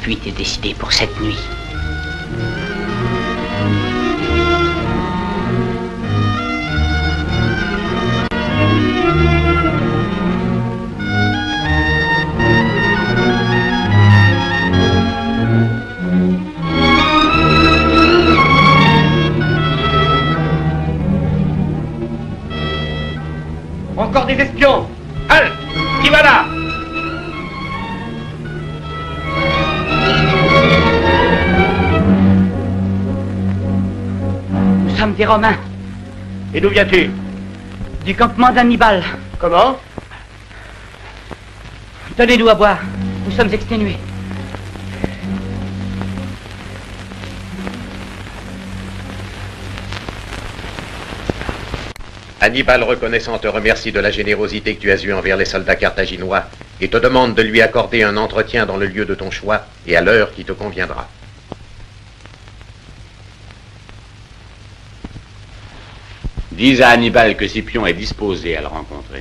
fuite est décidée pour cette nuit. Encore des espions! Halte! Qui va là? Nous sommes des Romains. Et d'où viens-tu? Du campement d'Hannibal. Comment? Donnez-nous à boire. Nous sommes exténués. Hannibal, reconnaissant, te remercie de la générosité que tu as eue envers les soldats carthaginois et te demande de lui accorder un entretien dans le lieu de ton choix et à l'heure qui te conviendra. Dis à Hannibal que Scipion est disposé à le rencontrer.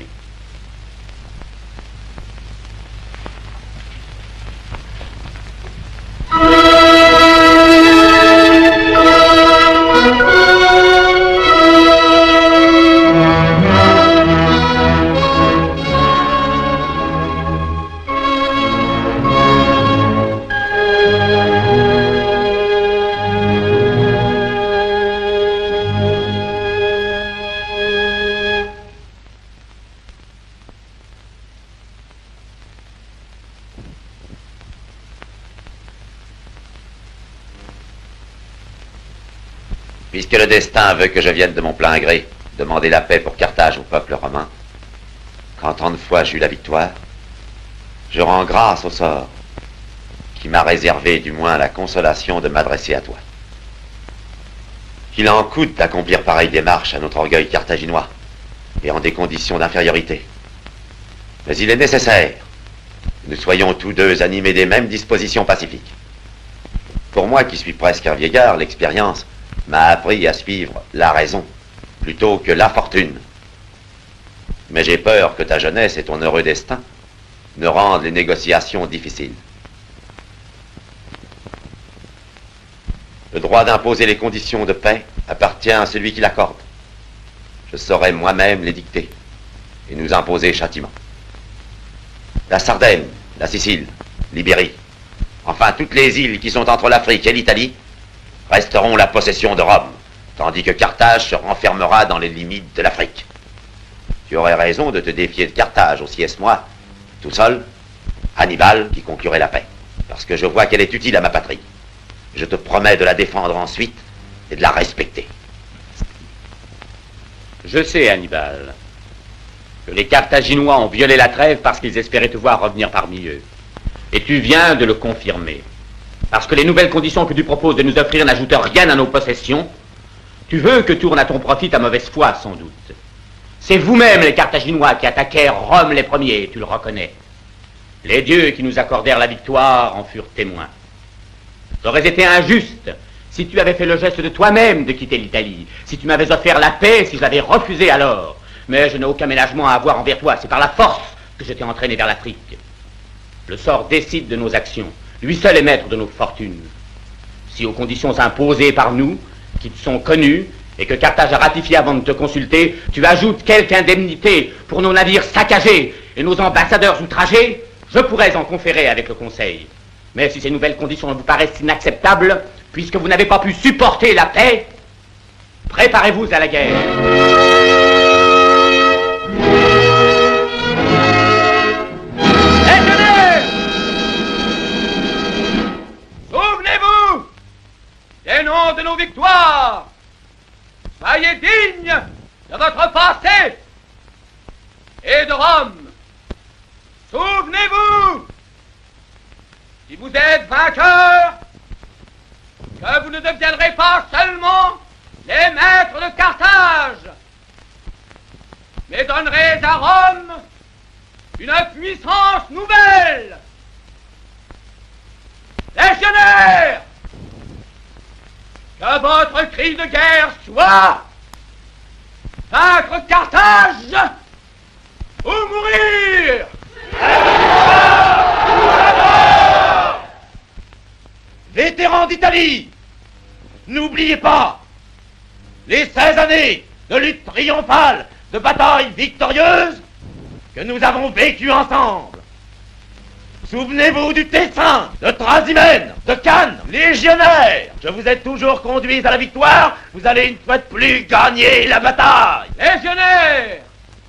Puisque le destin veut que je vienne de mon plein gré demander la paix pour Carthage au peuple romain, quand tant de fois j'ai eu la victoire, je rends grâce au sort qui m'a réservé du moins la consolation de m'adresser à toi. Qu'il en coûte d'accomplir pareille démarche à notre orgueil carthaginois et en des conditions d'infériorité. Mais il est nécessaire que nous soyons tous deux animés des mêmes dispositions pacifiques. Pour moi qui suis presque un vieillard, l'expérience m'a appris à suivre la raison plutôt que la fortune. Mais j'ai peur que ta jeunesse et ton heureux destin ne rendent les négociations difficiles. Le droit d'imposer les conditions de paix appartient à celui qui l'accorde. Je saurai moi-même les dicter et nous imposer châtiment. La Sardaigne, la Sicile, l'Ibérie, enfin toutes les îles qui sont entre l'Afrique et l'Italie resteront la possession de Rome, tandis que Carthage se renfermera dans les limites de l'Afrique. Tu aurais raison de te défier de Carthage, aussi est-ce moi, tout seul, Hannibal, qui conclurait la paix, parce que je vois qu'elle est utile à ma patrie. Je te promets de la défendre ensuite et de la respecter. Je sais, Hannibal, que les Carthaginois ont violé la trêve parce qu'ils espéraient te voir revenir parmi eux. Et tu viens de le confirmer. Parce que les nouvelles conditions que tu proposes de nous offrir n'ajoutent rien à nos possessions, tu veux que tourne à ton profit ta mauvaise foi, sans doute. C'est vous-même, les Carthaginois, qui attaquèrent Rome les premiers, tu le reconnais. Les dieux qui nous accordèrent la victoire en furent témoins. J'aurais été injuste si tu avais fait le geste de toi-même de quitter l'Italie, si tu m'avais offert la paix, si je l'avais refusé alors. Mais je n'ai aucun ménagement à avoir envers toi, c'est par la force que je t'ai entraîné vers l'Afrique. Le sort décide de nos actions. Lui seul est maître de nos fortunes. Si aux conditions imposées par nous, qui te sont connues, et que Carthage a ratifié avant de te consulter, tu ajoutes quelque indemnité pour nos navires saccagés et nos ambassadeurs outragés, je pourrais en conférer avec le Conseil. Mais si ces nouvelles conditions vous paraissent inacceptables, puisque vous n'avez pas pu supporter la paix, préparez-vous à la guerre. Des noms de nos victoires, soyez dignes de votre passé et de Rome. Souvenez-vous, si vous êtes vainqueurs, que vous ne deviendrez pas seulement les maîtres de Carthage, mais donnerez à Rome une puissance nouvelle. Légionnaires, que votre cri de guerre soit vaincre Carthage ou mourir. d'Italie. N'oubliez pas les 16 années de lutte triomphale, de bataille victorieuse que nous avons vécues ensemble. Souvenez-vous du Tessin, de Trasimène, de Cannes, légionnaire. Je vous ai toujours conduits à la victoire, vous allez une fois de plus gagner la bataille. Légionnaire!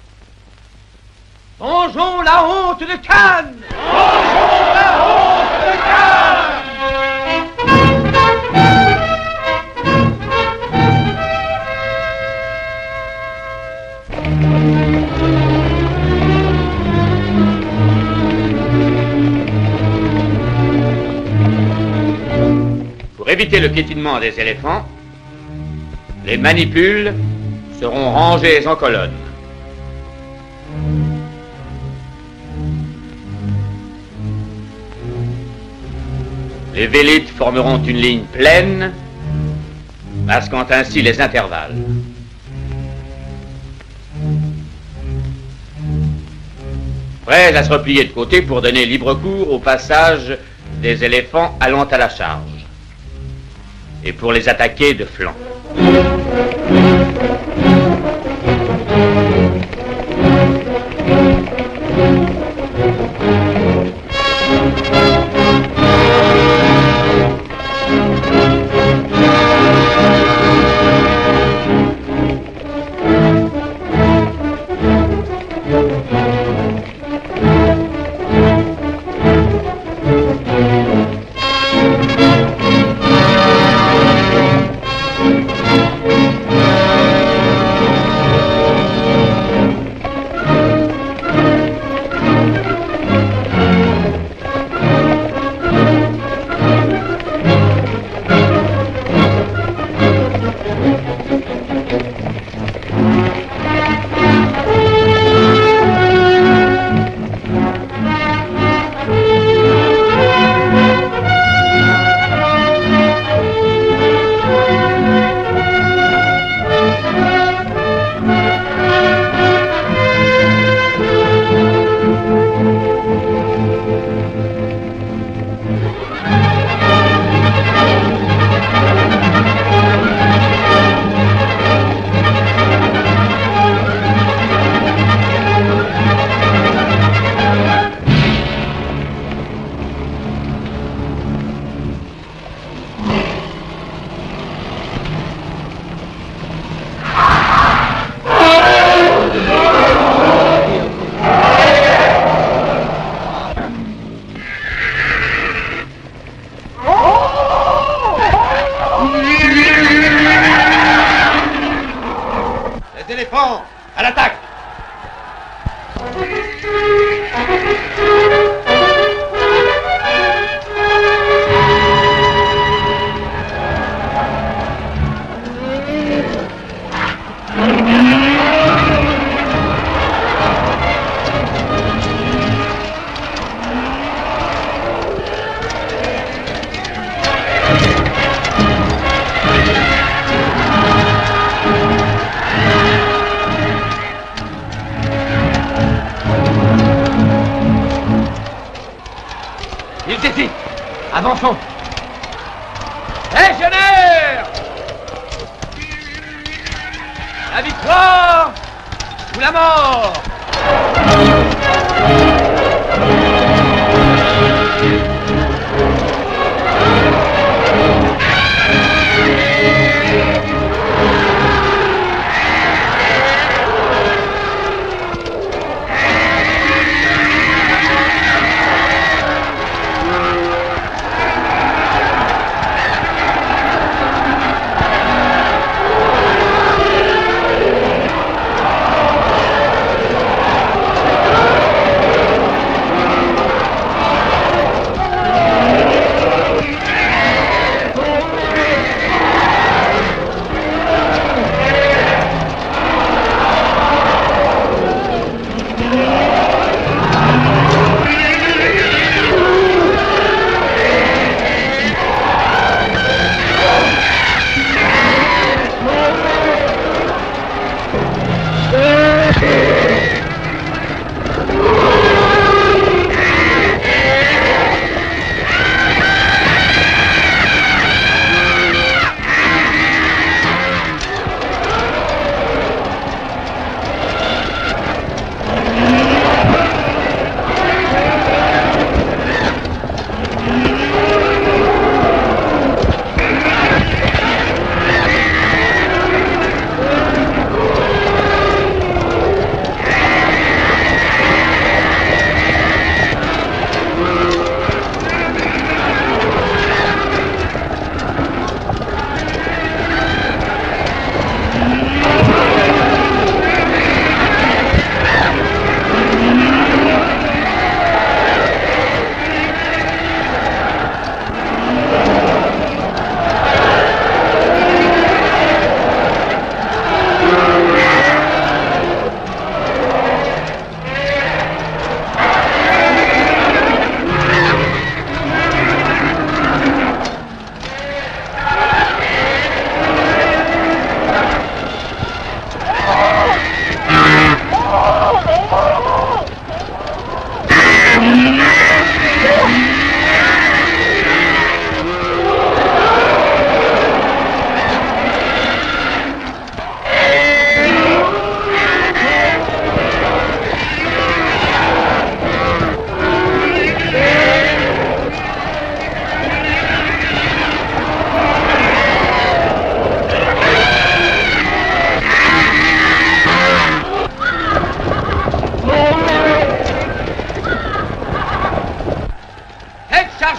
Vengeons la honte de Cannes! Vengeons la honte de Cannes! Pour éviter le piétinement des éléphants, les manipules seront rangées en colonne. Les vélites formeront une ligne pleine, masquant ainsi les intervalles. Prêts à se replier de côté pour donner libre cours au passage des éléphants allant à la charge, et pour les attaquer de flanc. À l'attaque! Avançons. Légionnaire! La victoire ou la mort!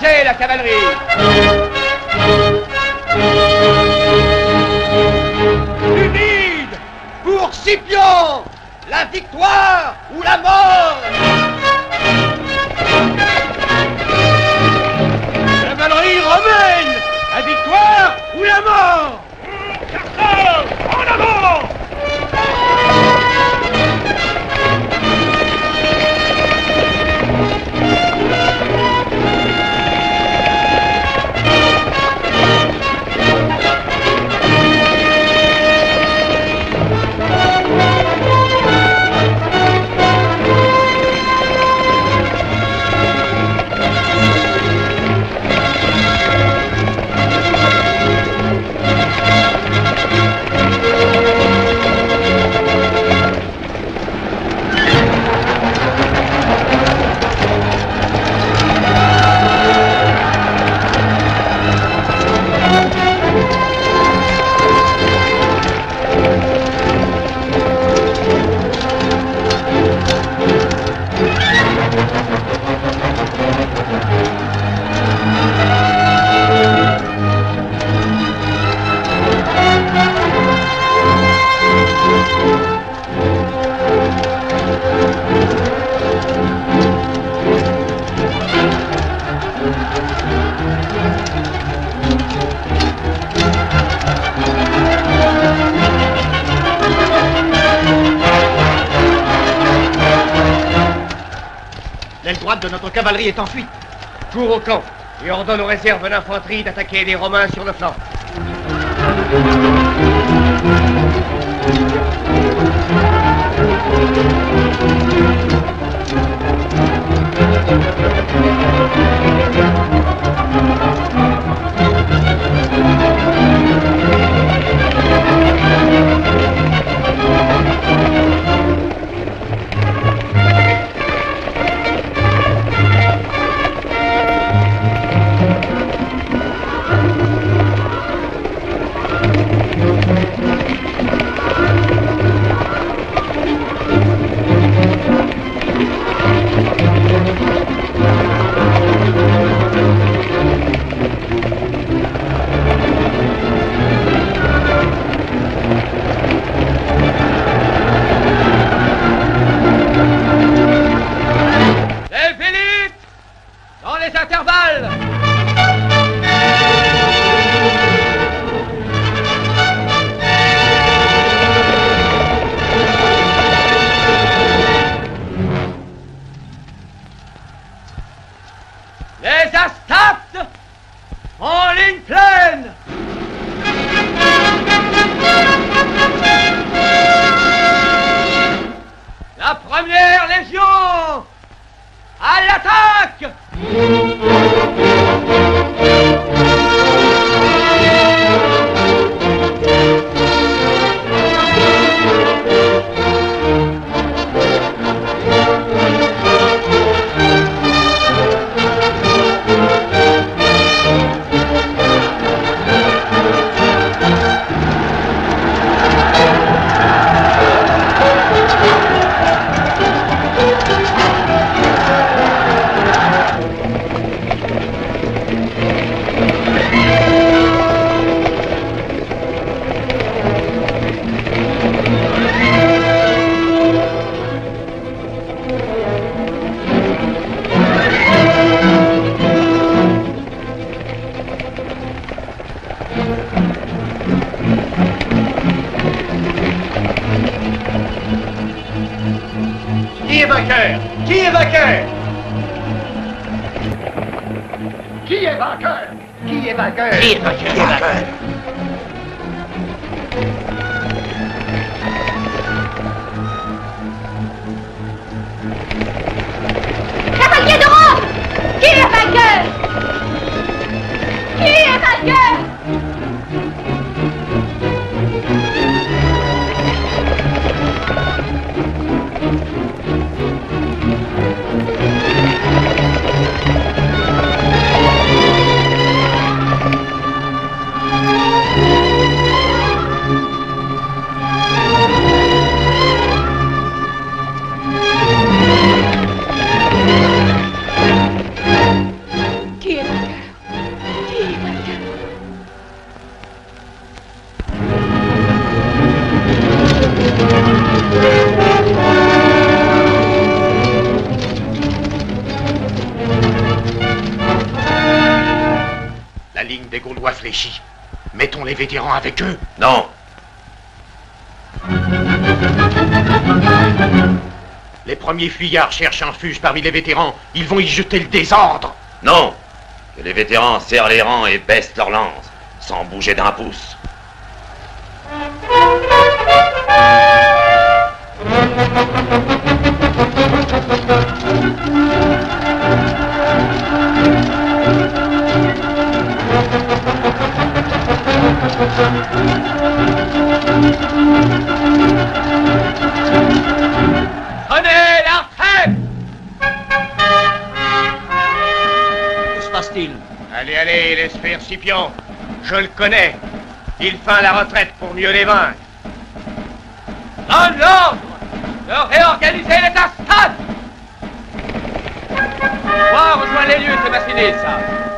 Entrez, la cavalerie! Numide! Pour Scipion! La victoire ou la mort! Cavalerie romaine! La victoire ou la mort! Carthage, en avant! L'aile droite de notre cavalerie est en fuite. Cours au camp et ordonne aux réserves d'infanterie d'attaquer les Romains sur le flanc. Les Astaptes en ligne pleine. La première légion à l'attaque. Qui est vainqueur? Qui est vainqueur? Qui est vainqueur? Qui est vainqueur? Qui est vainqueur? Qui est vainqueur? Cavalier de Rome! Qui est vainqueur? Qui est vainqueur? Qui est vainqueur? des Gaulois fléchis. Mettons les vétérans avec eux. Non. Les premiers fuyards cherchent un refuge parmi les vétérans. Ils vont y jeter le désordre. Non. Que les vétérans serrent les rangs et baissent leurs lances, sans bouger d'un pouce. Prenez la retraite! Que se passe-t-il? Allez, allez, laisse faire Scipion. Je le connais. Il feint la retraite pour mieux les vaincre. Donne l'ordre de réorganiser l'état stade! Moi, rejoins les lieux, c'est Massinis, ça.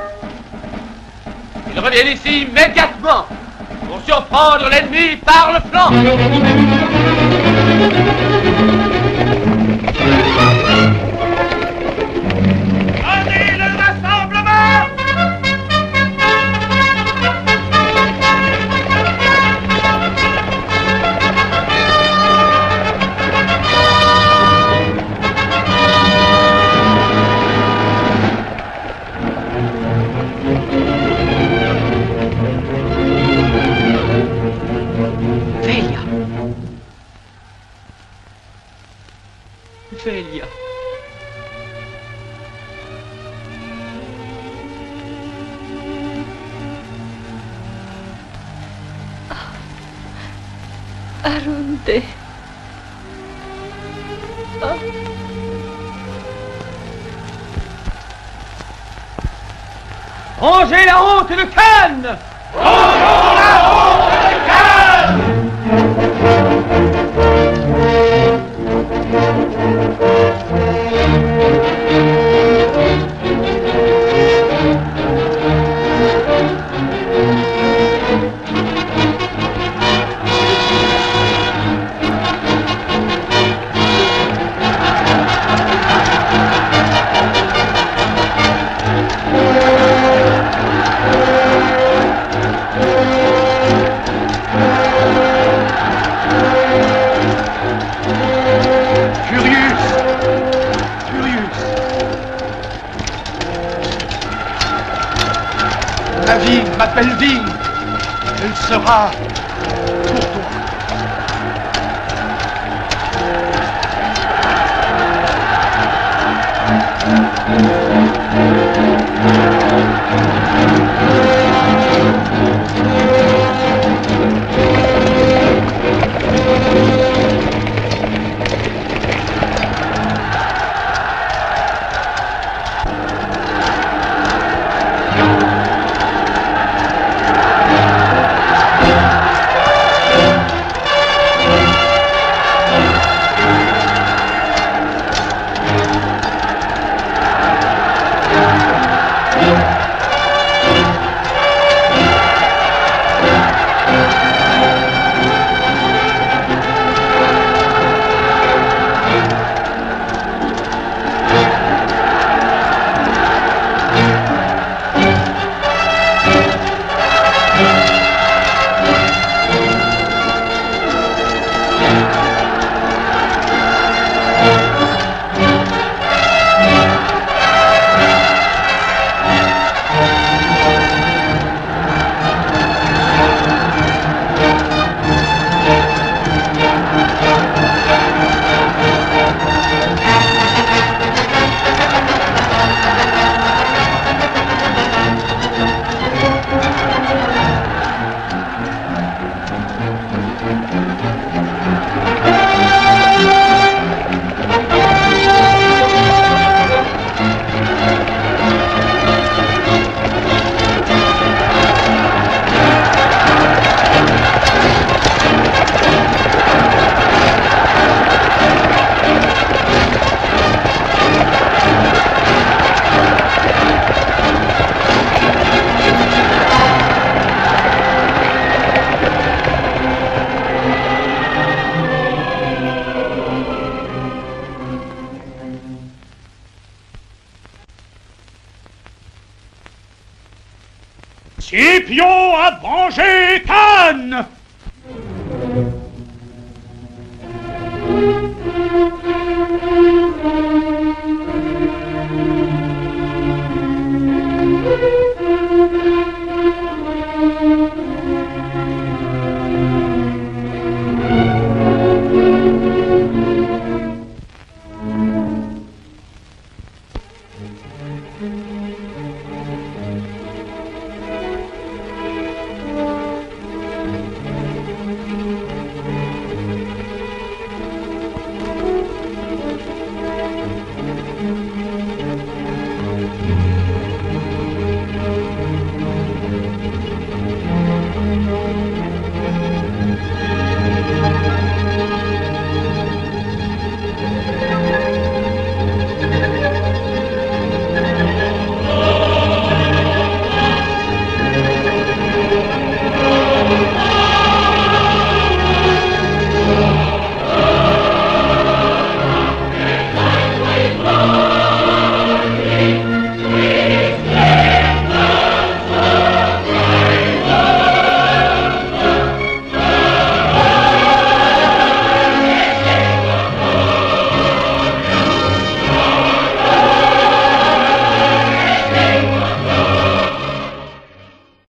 Ils reviennent ici immédiatement pour surprendre l'ennemi par le flanc. Allez, le rassemblement! Velia. Velia. Arunde. Rangez la honte et le canne! La ville m'appelle ville. Elle sera pour toi. Scipion a vengé Cannes.